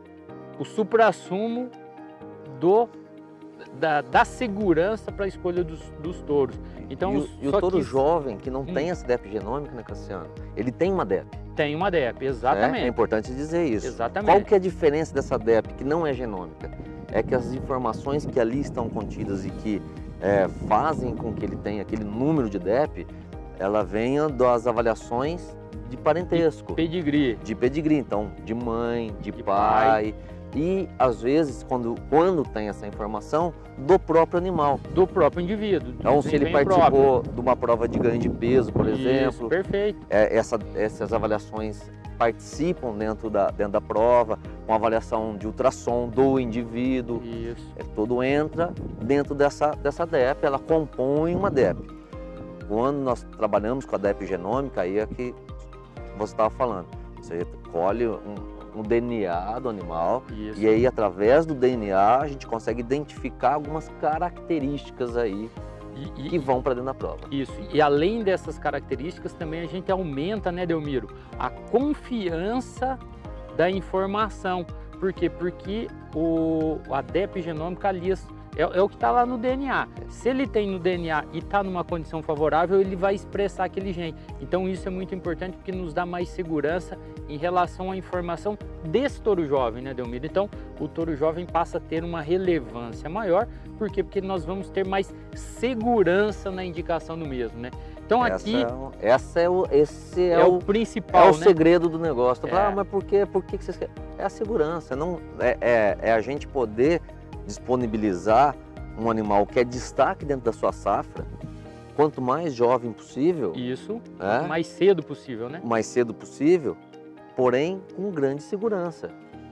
o suprassumo do, da, da segurança para a escolha dos, dos touros. Então, e o, e o só touro que jovem que não Hum. tem essa D E P genômica, né, Cassiano? Ele tem uma D E P. tem uma D E P, né? exatamente. É importante dizer isso. Exatamente. Qual que é a diferença dessa D E P que não é genômica? É que as informações que ali estão contidas e que é, fazem com que ele tenha aquele número de D E P, ela venha das avaliações de parentesco, Pedigree. de pedigree, então de mãe, de, De pai, e às vezes quando, quando tem essa informação do próprio animal. Do próprio indivíduo. do Então se ele desempenho participou de uma prova de ganho de peso, por próprio. exemplo, Isso, perfeito. é, essa- essas avaliações participam dentro da, dentro da prova, com avaliação de ultrassom do indivíduo, Isso. é, tudo entra dentro dessa, dessa D E P, ela compõe uma D E P. Quando nós trabalhamos com a D E P genômica, aí é que você estava falando, você colhe um, um D N A do animal, Isso. e aí através do D N A a gente consegue identificar algumas características aí E- e- que vão para dentro da prova. Isso, e além dessas características, também a gente aumenta, né, Delmiro, a confiança da informação. Por quê? Porque o, a D E P genômica ali é, é o que está lá no D N A. Se ele tem no D N A e está numa condição favorável, ele vai expressar aquele gene. Então isso é muito importante porque nos dá mais segurança em relação à informação desse touro jovem, né, Delmiro? Então o touro jovem passa a ter uma relevância maior. Por quê? Porque nós vamos ter mais segurança na indicação do mesmo, né? Então Essa aqui é o- essa é o, esse é, é, o, o principal, é o né? segredo do negócio. Tu fala, É. ah, mas por quê? Por que que vocês querem? É a segurança, não, é, é, é a gente poder disponibilizar um animal que é destaque dentro da sua safra, quanto mais jovem possível, Isso, né? o mais cedo possível, né? o mais cedo possível, porém com grande segurança.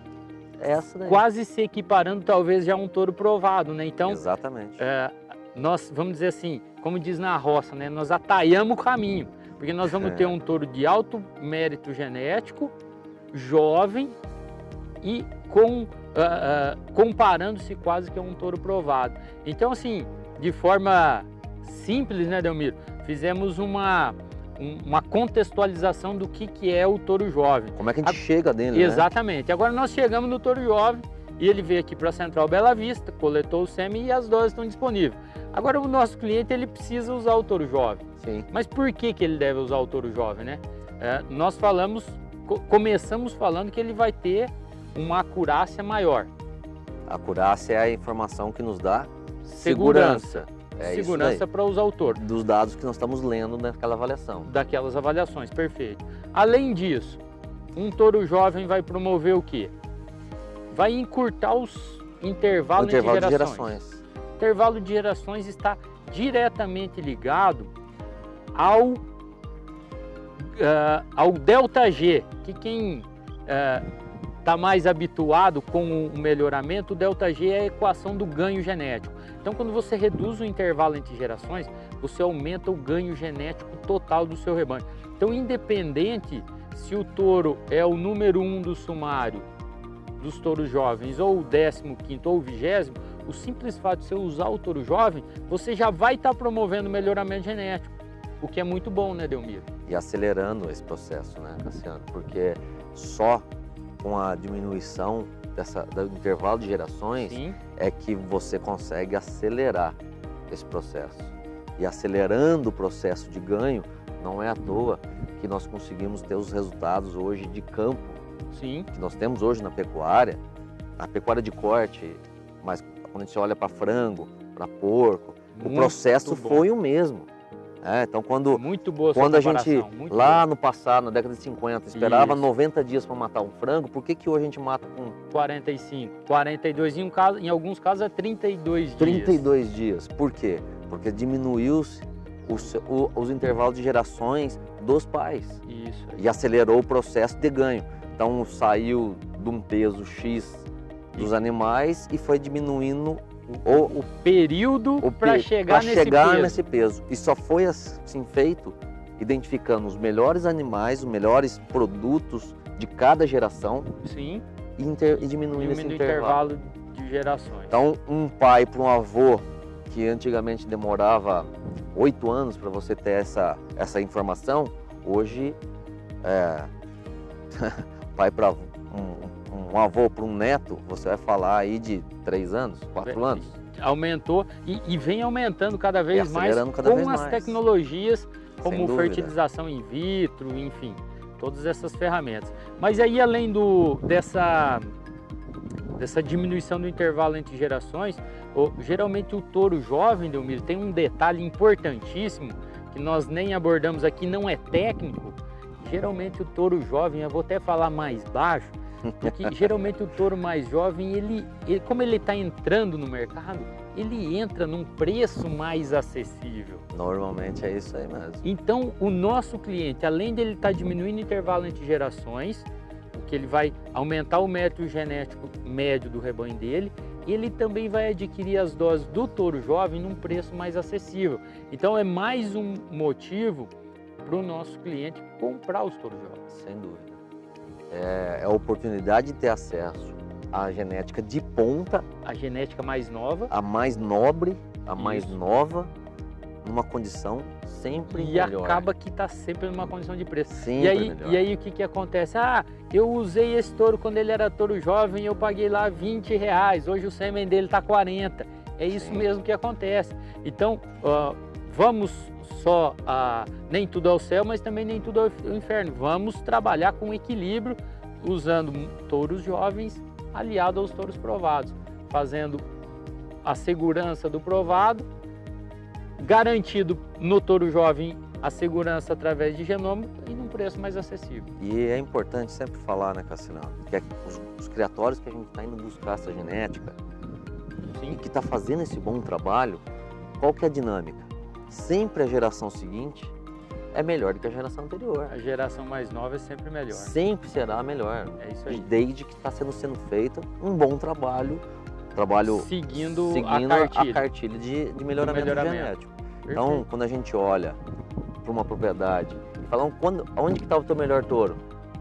Essa daí. Quase se equiparando talvez já a um touro provado, né? Então, Exatamente. é, nós, vamos dizer assim, como diz na roça, né? Nós ataiamos o caminho. Porque nós vamos É. ter um touro de alto mérito genético, jovem e com, ah, ah, comparando-se quase que a um touro provado. Então, assim, de forma simples, né, Delmiro? Fizemos uma, um- uma contextualização do que, que é o touro jovem. Como é que a gente A- chega nele, né? Exatamente. Agora nós chegamos no touro jovem e ele veio aqui para a Central Bela Vista, coletou o sêmen e as doses estão disponíveis. Agora o nosso cliente ele precisa usar o touro jovem. Sim. Mas por que, que ele deve usar o touro jovem, né? É, nós falamos, co- começamos falando que ele vai ter uma acurácia maior. A acurácia é a informação que nos dá Segurança. segurança. É Segurança isso para usar o touro. daí, dos dados que nós estamos lendo naquela avaliação. Daquelas avaliações, perfeito. Além disso, um touro jovem vai promover o quê? Vai encurtar os O intervalos intervalo entre de gerações. gerações. O intervalo de gerações está diretamente ligado ao, ah, ao delta G, que quem está mais habituado com o melhoramento, o delta G é a equação do ganho genético. Então, quando você reduz o intervalo entre gerações, você aumenta o ganho genético total do seu rebanho. Então, independente se o touro é o número um do sumário dos touros jovens, ou o décimo quinto ou o vigésimo, o simples fato de você usar o touro jovem, você já vai estar promovendo melhoramento genético, o que é muito bom, né, Delmiro? E acelerando esse processo, né, Cassiano? Porque só com a diminuição dessa, do intervalo de gerações Sim, é que você consegue acelerar esse processo. E acelerando o processo de ganho, não é à toa que nós conseguimos ter os resultados hoje de campo sim, que nós temos hoje na pecuária, na pecuária de corte, mas quando a gente olha para frango, para porco, o muito processo bom. foi o mesmo. É, então, quando, Muito boa sua quando a gente, comparação, muito lá boa. no passado, na década de cinquenta, esperava Isso. noventa dias para matar um frango, por que, que hoje a gente mata com quarenta e cinco, quarenta e dois, em, um caso, em alguns casos é trinta e dois trinta e dias. dois dias? Por quê? Porque diminuiu-se os, o- os intervalos de gerações dos pais Isso aí. e acelerou o processo de ganho. Então, saiu de um peso X dos animais e foi diminuindo o, O período o para pe- chegar, pra nesse, chegar peso. nesse peso. E só foi assim feito identificando os melhores animais, os melhores produtos de cada geração Sim, e, inter- e diminuindo esse diminuindo o intervalo. intervalo de gerações. Então, um pai para um avô que antigamente demorava oito anos para você ter essa, essa informação, hoje, é, pai para um, um avô para um neto, você vai falar aí de três anos, quatro anos. Aumentou e, e vem aumentando cada vez mais acelerando cada com vez as mais. tecnologias como dúvida. fertilização in vitro, enfim, todas essas ferramentas. Mas aí, além do, dessa, dessa diminuição do intervalo entre gerações, o- geralmente o touro jovem, Delmiro, tem um detalhe importantíssimo que nós nem abordamos aqui, não é técnico. Geralmente o touro jovem, eu vou até falar mais baixo, porque geralmente o touro mais jovem, ele, ele- como ele está entrando no mercado, ele entra num preço mais acessível. Normalmente é isso aí mesmo. Então, o nosso cliente, além dele estar diminuindo o intervalo entre gerações, o que ele vai aumentar o método genético médio do rebanho dele, ele também vai adquirir as doses do touro jovem num preço mais acessível. Então, é mais um motivo para o nosso cliente comprar os touros jovens. Sem dúvida. É, é a oportunidade de ter acesso à genética de ponta, A genética mais nova a mais nobre, a mais Isso. nova, numa condição sempre e melhor. acaba que está sempre numa condição de preço. Sempre E aí, melhor. e aí o que, que acontece? Ah, eu usei esse touro quando ele era touro jovem e eu paguei lá vinte reais, hoje o sêmen dele está quarenta. É isso Sim. mesmo que acontece. Então, ó, vamos só, a, nem tudo ao céu, mas também nem tudo ao inferno. Vamos trabalhar com equilíbrio, usando touros jovens aliado aos touros provados, fazendo a segurança do provado, garantido no touro jovem a segurança através de genoma e num preço mais acessível. E é importante sempre falar, né, Cassiano, que é os, os criatórios que a gente está indo buscar essa genética e Sim, que está fazendo esse bom trabalho, qual que é a dinâmica? Sempre a geração seguinte é melhor do que a geração anterior. a geração mais nova é sempre melhor. Sempre será melhor. É isso E aí. desde que está sendo, sendo feito um bom trabalho, trabalho Seguindo, seguindo a cartilha. cartilha de, de melhoramento, melhoramento. genético. Perfeito. Então, quando a gente olha para uma propriedade Falam, quando, onde que está o teu melhor touro?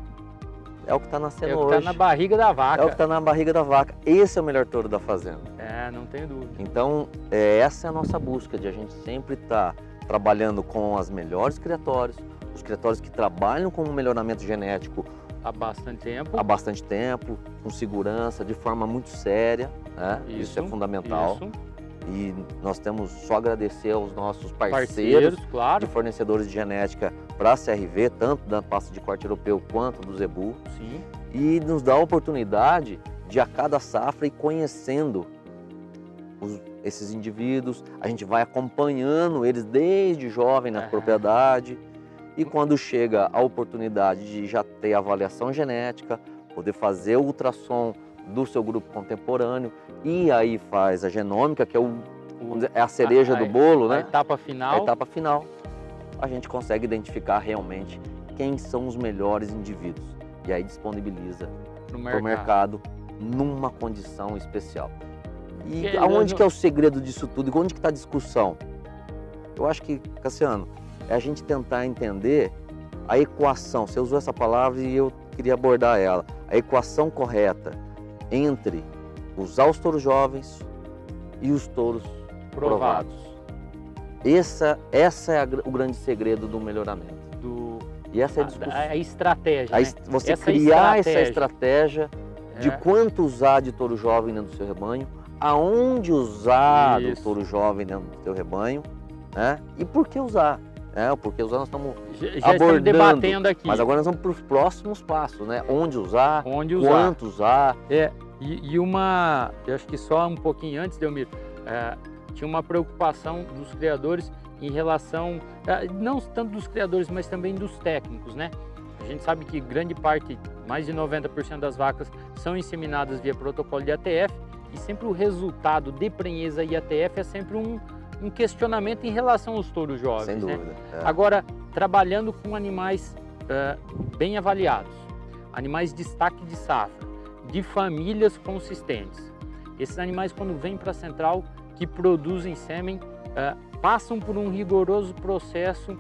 É o que está nascendo É o que hoje. está na barriga da vaca. É o que está na barriga da vaca. Esse é o melhor touro da fazenda. É, não tenho dúvida. Então, é, essa é a nossa busca, de a gente sempre estar tá trabalhando com as melhores criatórios, os criatórios que trabalham com o melhoramento genético há bastante tempo, há bastante tempo, com segurança, de forma muito séria, né? Isso, isso é fundamental. Isso. E nós temos só a agradecer aos nossos parceiros, parceiros claro. de fornecedores de genética para a C R V, tanto da pasta de corte europeu quanto do Zebu. Sim. E nos dá a oportunidade de a cada safra ir conhecendo os, esses indivíduos, a gente vai acompanhando eles desde jovem na uhum. propriedade, e quando chega a oportunidade de já ter avaliação genética, poder fazer o ultrassom do seu grupo contemporâneo, e aí faz a genômica, que é, o, dizer, é a cereja a, do bolo, a né? etapa final. A etapa final, a gente consegue identificar realmente quem são os melhores indivíduos, e aí disponibiliza para o mercado. mercado numa condição especial. E que aonde não... que é o segredo disso tudo? E onde que está a discussão? Eu acho que, Cassiano, é a gente tentar entender a equação. Você usou essa palavra e eu queria abordar ela. A equação correta entre usar os touros jovens e os touros provados. provados. Essa, essa é a, o grande segredo do melhoramento. Do... E essa é a discussão. A, a estratégia, a, né? Você essa criar estratégia. essa estratégia de é. quanto usar de touro jovem dentro do seu rebanho, aonde usar Isso. do touro jovem dentro do seu rebanho, né? E por que usar? É, porque usar nós estamos já, já abordando, debatendo aqui. Mas agora nós vamos para os próximos passos, né? Onde usar, Onde usar. quanto usar. É, e, e uma, eu acho que só um pouquinho antes, Delmiro, é, tinha uma preocupação dos criadores em relação, é, não tanto dos criadores, mas também dos técnicos, né? A gente sabe que grande parte, mais de noventa por cento das vacas são inseminadas via protocolo de A T F, e sempre o resultado de prenheza e A T F é sempre um, um questionamento em relação aos touros jovens. Sem dúvida. Né? É. Agora, trabalhando com animais uh, bem avaliados, animais de destaque de safra, de famílias consistentes. Esses animais, quando vêm para a central, que produzem sêmen, uh, passam por um rigoroso processo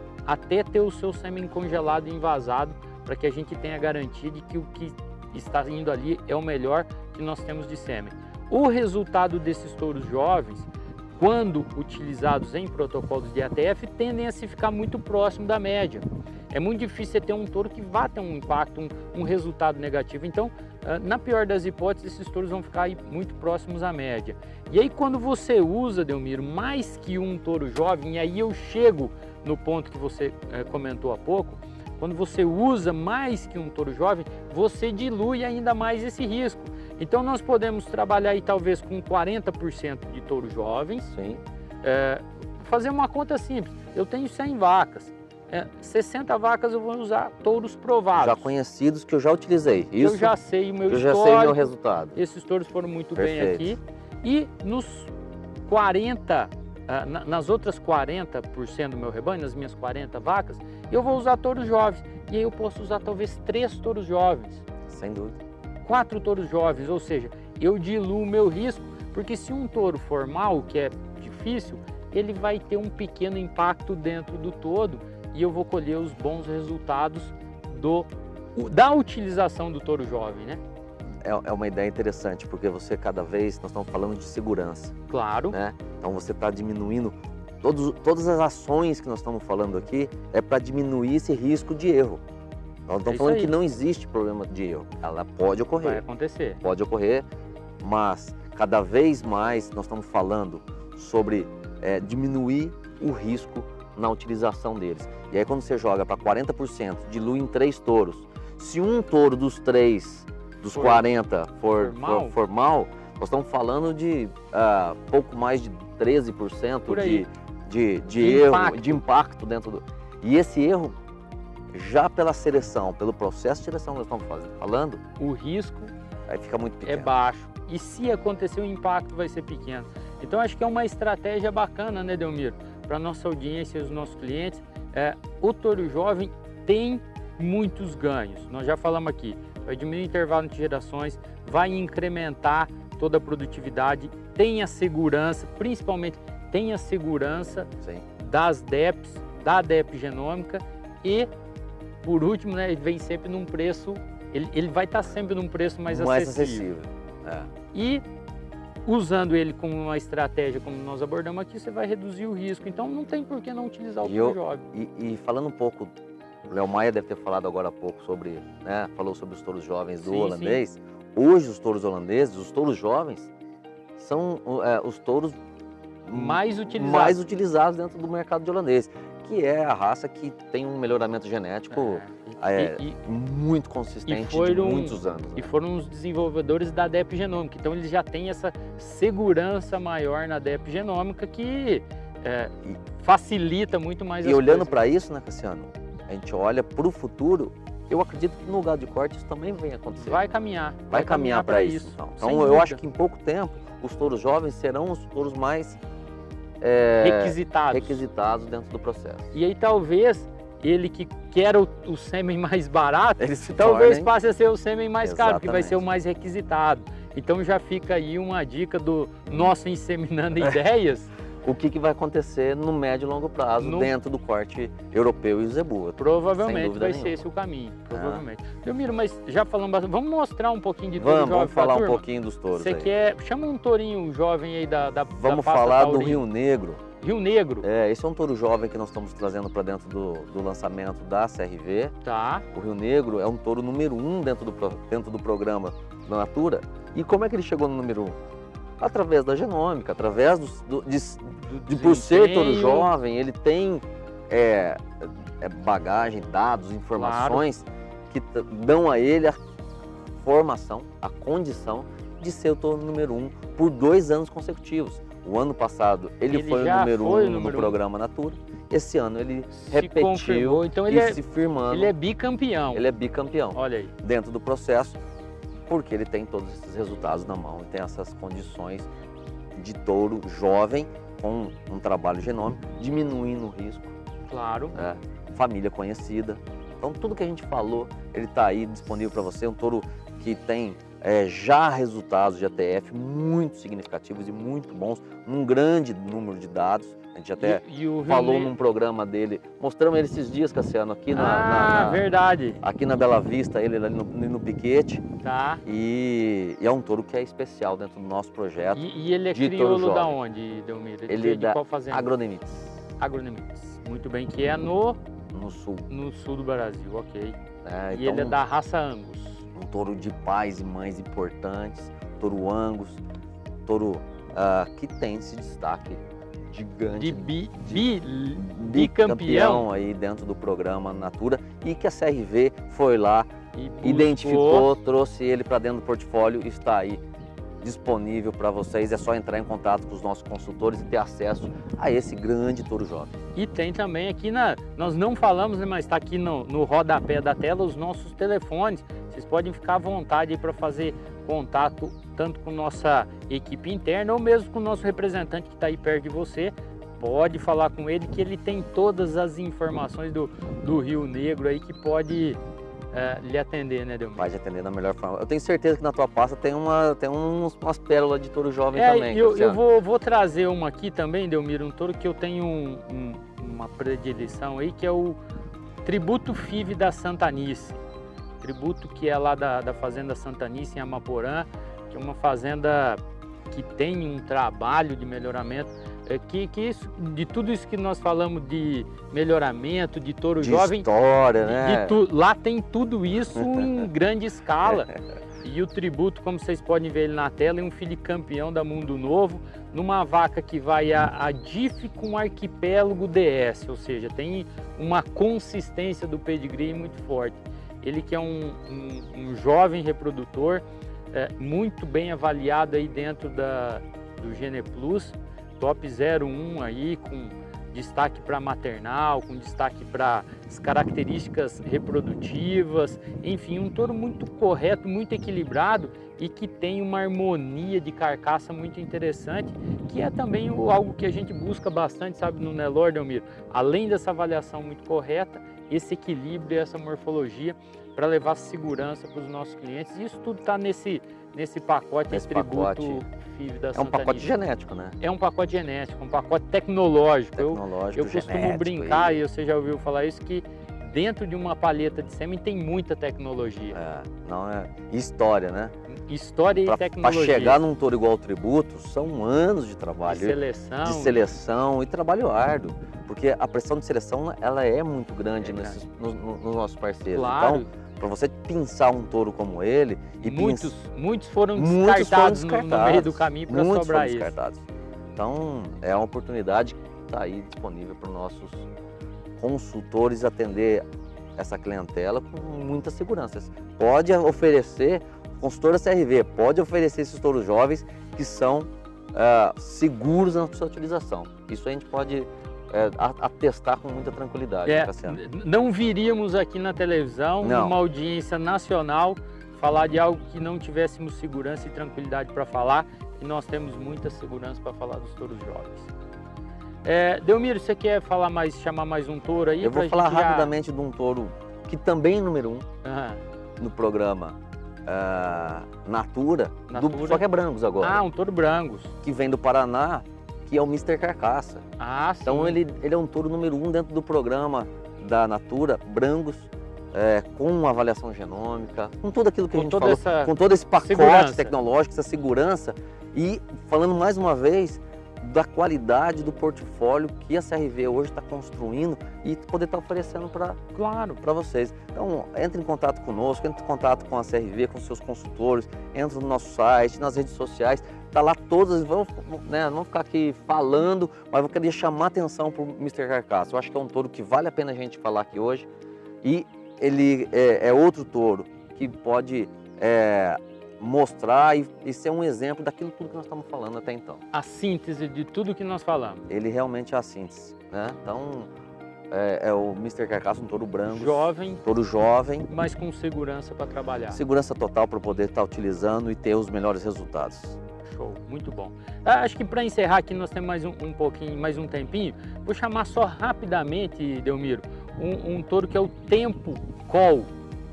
até ter o seu sêmen congelado e envasado, para que a gente tenha garantia de que o que está indo ali é o melhor que nós temos de sêmen. O resultado desses touros jovens, quando utilizados em protocolos de A T F, tendem a se ficar muito próximo da média. É muito difícil ter um touro que vá ter um impacto, um, um resultado negativo. Então, na pior das hipóteses, esses touros vão ficar aí muito próximos à média. E aí, quando você usa, Delmiro, mais que um touro jovem, e aí eu chego no ponto que você é, comentou há pouco, quando você usa mais que um touro jovem, você dilui ainda mais esse risco. Então nós podemos trabalhar aí talvez com quarenta por cento de touros jovens. Sim. É, fazer uma conta simples, eu tenho cem vacas, é, sessenta vacas eu vou usar touros provados. Já conhecidos que eu já utilizei. Isso, eu já sei o meu eu histórico. Eu já sei o meu resultado. Esses touros foram muito Perfeito. bem aqui. E nos quarenta, nas outras quarenta por cento do meu rebanho, nas minhas quarenta vacas, eu vou usar touros jovens. E aí eu posso usar talvez três touros jovens. Sem dúvida. Quatro touros jovens, ou seja, eu diluo o meu risco, porque se um touro for mal, que é difícil, ele vai ter um pequeno impacto dentro do todo e eu vou colher os bons resultados do, da utilização do touro jovem, né? É, é uma ideia interessante, porque você cada vez, nós estamos falando de segurança. Claro. Né? Então você está diminuindo, todos, todas as ações que nós estamos falando aqui é para diminuir esse risco de erro. Nós estamos é falando que não existe problema de erro, ela pode ocorrer. Vai acontecer. Pode ocorrer, mas cada vez mais nós estamos falando sobre é, diminuir o risco na utilização deles. E aí quando você joga para quarenta por cento, dilui em três touros. Se um touro dos três, dos for, quarenta, for, for, mal. For, for mal, nós estamos falando de uh, pouco mais de treze por cento de, de, de, de erro, impacto. de impacto dentro do... E esse erro, já pela seleção, pelo processo de seleção que nós estamos fazendo, falando, o risco aí fica muito pequeno. É baixo. E se acontecer, o impacto vai ser pequeno. Então acho que é uma estratégia bacana, né, Delmiro? Para a nossa audiência e os nossos clientes, é, o touro jovem tem muitos ganhos. Nós já falamos aqui, vai diminuir o intervalo de gerações, vai incrementar toda a produtividade, tem a segurança, principalmente tem a segurança Sim. das D E Ps, da D E P genômica, e, por último, né, ele vem sempre num preço, ele, ele vai estar sempre num preço mais, mais acessível. acessível. É. E usando ele como uma estratégia, como nós abordamos aqui, você vai reduzir o risco. Então não tem por que não utilizar o E touro eu- jovem. E, e falando um pouco, o Léo Maia deve ter falado agora há pouco sobre, né, falou sobre os touros jovens do Sim, holandês. Hoje os touros holandeses, os touros jovens, são é, os touros Mais utilizados. mais utilizados dentro do mercado de holandês, que é a raça que tem um melhoramento genético é, E- e- muito consistente de foram- muitos anos. E né? foram os desenvolvedores da D E P genômica. Então eles já têm essa segurança maior na D E P genômica que é, E- facilita muito mais E as olhando coisas. para isso, né, Cassiano, a gente olha para o futuro, eu acredito que no gado de corte isso também vem acontecer. Vai caminhar. Vai caminhar para isso. Então, Sem então eu dúvida. acho que em pouco tempo os touros jovens serão os touros mais é, Requisitados. requisitados dentro do processo. E aí talvez ele que quer o, o sêmen mais barato, Eles se talvez tornem- passe a ser o sêmen mais caro, que vai ser o Exatamente. mais requisitado. Então já fica aí uma dica do nosso Inseminando Ideias. O que, que vai acontecer no médio e longo prazo No- dentro do corte europeu e zebu. Sem Provavelmente dúvida vai nenhuma. ser esse o caminho. Provavelmente. Delmiro, mas já falamos bastante. Vamos mostrar um pouquinho de touro Vamos, jovem vamos pra falar um turma? pouquinho dos touros Você aí. quer. Chama um tourinho jovem aí da. da Vamos da pasta falar do taurina. Rio Negro. Rio Negro. É, esse é um touro jovem que nós estamos trazendo para dentro do, do lançamento da C R V. Tá. O Rio Negro é um touro número um dentro do, pro- dentro do programa da Natura. E como é que ele chegou no número um? Através da genômica, através do, do- de, de por ser touro desempenho. jovem, ele tem é, é, bagagem, dados, informações que t- dão a ele a formação, a condição de ser o touro número um por dois anos consecutivos. O ano passado ele, Ele foi o já número foi o um no número um. programa Natura. Esse ano ele Se repetiu confirmou. Então ele e é, se firmando. ele é bicampeão. Ele é bicampeão Olha aí. dentro do processo, porque ele tem todos esses resultados na mão e tem essas condições de touro jovem com um trabalho genômico, diminuindo o risco, Claro. né? Família conhecida. Então tudo que a gente falou, ele está aí disponível para você, um touro que tem é, já resultados de A T F muito significativos e muito bons, num grande número de dados. A gente até E, e o Rio falou Negro- num programa dele, mostramos ele esses dias, Cassiano, aqui na, Ah, na- na- verdade. aqui na Bela Vista, ele ali no, no piquete. Tá. E, e é um touro que é especial dentro do nosso projeto. E, e ele é de crioulo touro da jovem. onde, Delmiro? Ele veio é de da qual fazenda? Agronemites, Agronemites. Muito bem, que é no, no sul. no sul do Brasil, ok. né? E Então, ele é da raça Angus. um touro de pais e mães importantes, touro Angus, touro ah, que tem esse destaque gigante. De bi, de- bi, bicampeão. aí dentro do programa Natura e que a C R V foi lá, E buscou- identificou, trouxe ele para dentro do portfólio e está aí disponível para vocês. É só entrar em contato com os nossos consultores e ter acesso a esse grande touro jovem. E tem também aqui na. Nós não falamos, né, mas está aqui no, no rodapé da tela os nossos telefones. Vocês podem ficar à vontade para fazer contato tanto com nossa equipe interna ou mesmo com o nosso representante que está aí perto de você. Pode falar com ele que ele tem todas as informações do, do Rio Negro aí que pode eh, lhe atender, né, Delmiro? Vai te atender da melhor forma. Eu tenho certeza que na tua pasta tem, uma, tem uns, umas pérolas de touro jovem É, também. eu, eu Cassiano. vou, vou trazer uma aqui também, Delmiro, um touro que eu tenho um- um- uma predileção aí, que é o Tributo F I V da Santanice. Tributo que é lá da, da Fazenda Santanice, em Amaporã, que é uma fazenda que tem um trabalho de melhoramento, é, que, que isso, de tudo isso que nós falamos de melhoramento, de touro de jovem, história, de- né? de tu- lá tem tudo isso em grande escala. E o Tributo, como vocês podem ver ele na tela, é um filho campeão da Mundo Novo, numa vaca que vai a, a D I F com arquipélago D S, ou seja, tem uma consistência do pedigree muito forte. Ele que é um, um, um jovem reprodutor, é, muito bem avaliado aí dentro da, do Gene Plus, top zero um aí, com destaque para maternal, com destaque para as características reprodutivas, enfim, um touro muito correto, muito equilibrado e que tem uma harmonia de carcaça muito interessante, que é também o- algo que a gente busca bastante, sabe, no Nelore, Delmiro. Além dessa avaliação muito correta, esse equilíbrio e essa morfologia para levar segurança para os nossos clientes. E isso tudo está nesse, nesse pacote, Nesse Tributo pacote. F I V da É um Santanice. pacote genético, né? É um pacote genético, um pacote tecnológico. Eu, Tecnológico, eu costumo genético brincar, e- e você já ouviu falar isso, que dentro de uma palheta de sêmen tem muita tecnologia. É, não é história, né? História pra, e tecnologia. Para chegar num touro igual ao Tributo, são anos de trabalho. De seleção. De seleção e trabalho árduo. Porque a pressão de seleção, ela é muito grande é nesses, nos, nos nossos parceiros. Claro. Então, para você pensar um touro como ele... E muitos, pens... muitos foram muitos descartados, foram descartados no, no meio do caminho para muitos sobrar foram isso. descartados. Então, é uma oportunidade que está aí disponível para os nossos consultores atender essa clientela com muita segurança. Pode oferecer, consultora C R V, pode oferecer esses touros jovens que são uh, seguros na sua utilização. Isso a gente pode é, atestar com muita tranquilidade, é, Cassiano. Não viríamos aqui na televisão, não. numa audiência nacional, falar de algo que não tivéssemos segurança e tranquilidade para falar, e nós temos muita segurança para falar dos touros jovens. É, Delmiro, você quer falar mais, chamar mais um touro aí? Eu vou falar já... rapidamente de um touro que também é número um uhum. no programa uh, Natura, Natura. Do, só que é Brangos agora. Ah, um touro Brangos. Que vem do Paraná, que é o mister Carcaça. Ah, sim. Então ele, ele é um touro número um dentro do programa da Natura, Brangos, é, com avaliação genômica, com tudo aquilo que com a gente falou, essa com todo esse pacote segurança. tecnológico, essa segurança e falando mais uma vez da qualidade do portfólio que a C R V hoje está construindo e poder estar tá oferecendo para claro. para vocês. Então, entre em contato conosco, entre em contato com a C R V, com seus consultores, entre no nosso site, nas redes sociais, tá lá todas, vamos, né, não vamos ficar aqui falando, mas eu queria chamar a atenção para o mister Carcaça. Eu acho que é um touro que vale a pena a gente falar aqui hoje e ele é, é outro touro que pode é, mostrar e, e ser um exemplo daquilo tudo que nós estamos falando até então. A síntese de tudo que nós falamos. Ele realmente é a síntese, né? Então, é, é o mister Carcaça, um touro branco. Jovem. Touro jovem. Mas com segurança para trabalhar. Segurança total para poder estar utilizando e ter os melhores resultados. Show, muito bom. Acho que para encerrar aqui nós temos mais um, um pouquinho, mais um tempinho. Vou chamar só rapidamente, Delmiro, um, um touro que é o Tempo Col.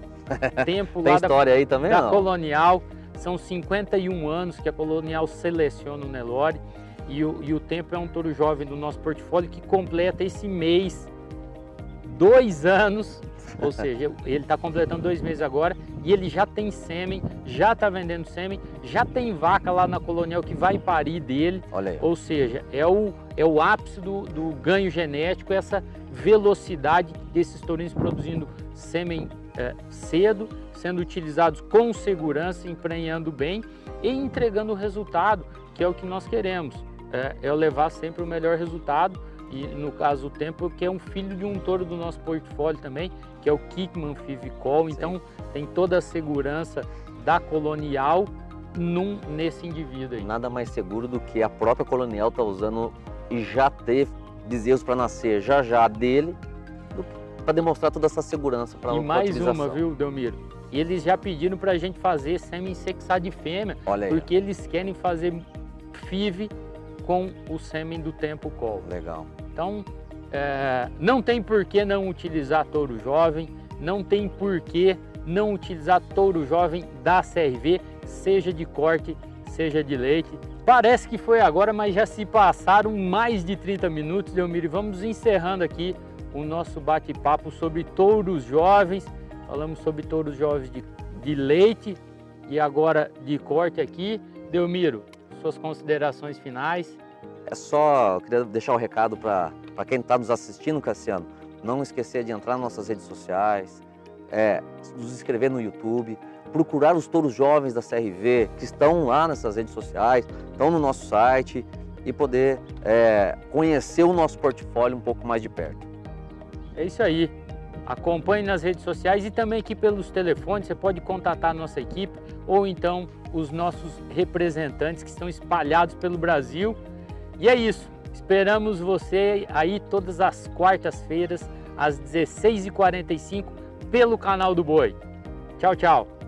Tempo Tem lá história da, aí também, da não? Colonial. São cinquenta e um anos que a Colonial seleciona o Nelore e o, e o Tempo é um touro jovem do nosso portfólio que completa esse mês dois anos, ou seja, ele está completando dois meses agora e ele já tem sêmen, já está vendendo sêmen, já tem vaca lá na Colonial que vai parir dele. Olha aí. Ou seja, é o, é o ápice do, do ganho genético, essa velocidade desses tourinhos produzindo sêmen é, cedo, sendo utilizados com segurança, emprenhando bem e entregando o resultado, que é o que nós queremos, é, é levar sempre o melhor resultado. E no caso o Tempo, que é um filho de um touro do nosso portfólio também, que é o Kickman Fivicol, então tem toda a segurança da Colonial num, nesse indivíduo aí. Nada mais seguro do que a própria Colonial tá usando e já ter bezerros para nascer já já dele, para demonstrar toda essa segurança para a utilização. E mais utilização. uma, viu, Delmiro? Eles já pediram para a gente fazer sêmen-sexado de fêmea, Olha aí, porque eles querem fazer F I V com o sêmen do Tempo Col. Legal. Então, é, não tem por que não utilizar touro jovem, não tem por que não utilizar touro jovem da C R V, seja de corte, seja de leite. Parece que foi agora, mas já se passaram mais de trinta minutos, Delmiro. Vamos encerrando aqui o nosso bate-papo sobre touros jovens. Falamos sobre touros jovens de, de leite e agora de corte aqui. Delmiro, suas considerações finais. É só, eu queria deixar o um recado para quem está nos assistindo, Cassiano, não esquecer de entrar nas nossas redes sociais, é, nos inscrever no YouTube, procurar os touros jovens da C R V, que estão lá nessas redes sociais, estão no nosso site, e poder é, conhecer o nosso portfólio um pouco mais de perto. É isso aí. Acompanhe nas redes sociais e também aqui pelos telefones, você pode contatar a nossa equipe ou então os nossos representantes que estão espalhados pelo Brasil. E é isso, esperamos você aí todas as quartas-feiras, às dezesseis e quarenta e cinco, pelo canal do Boi. Tchau, tchau!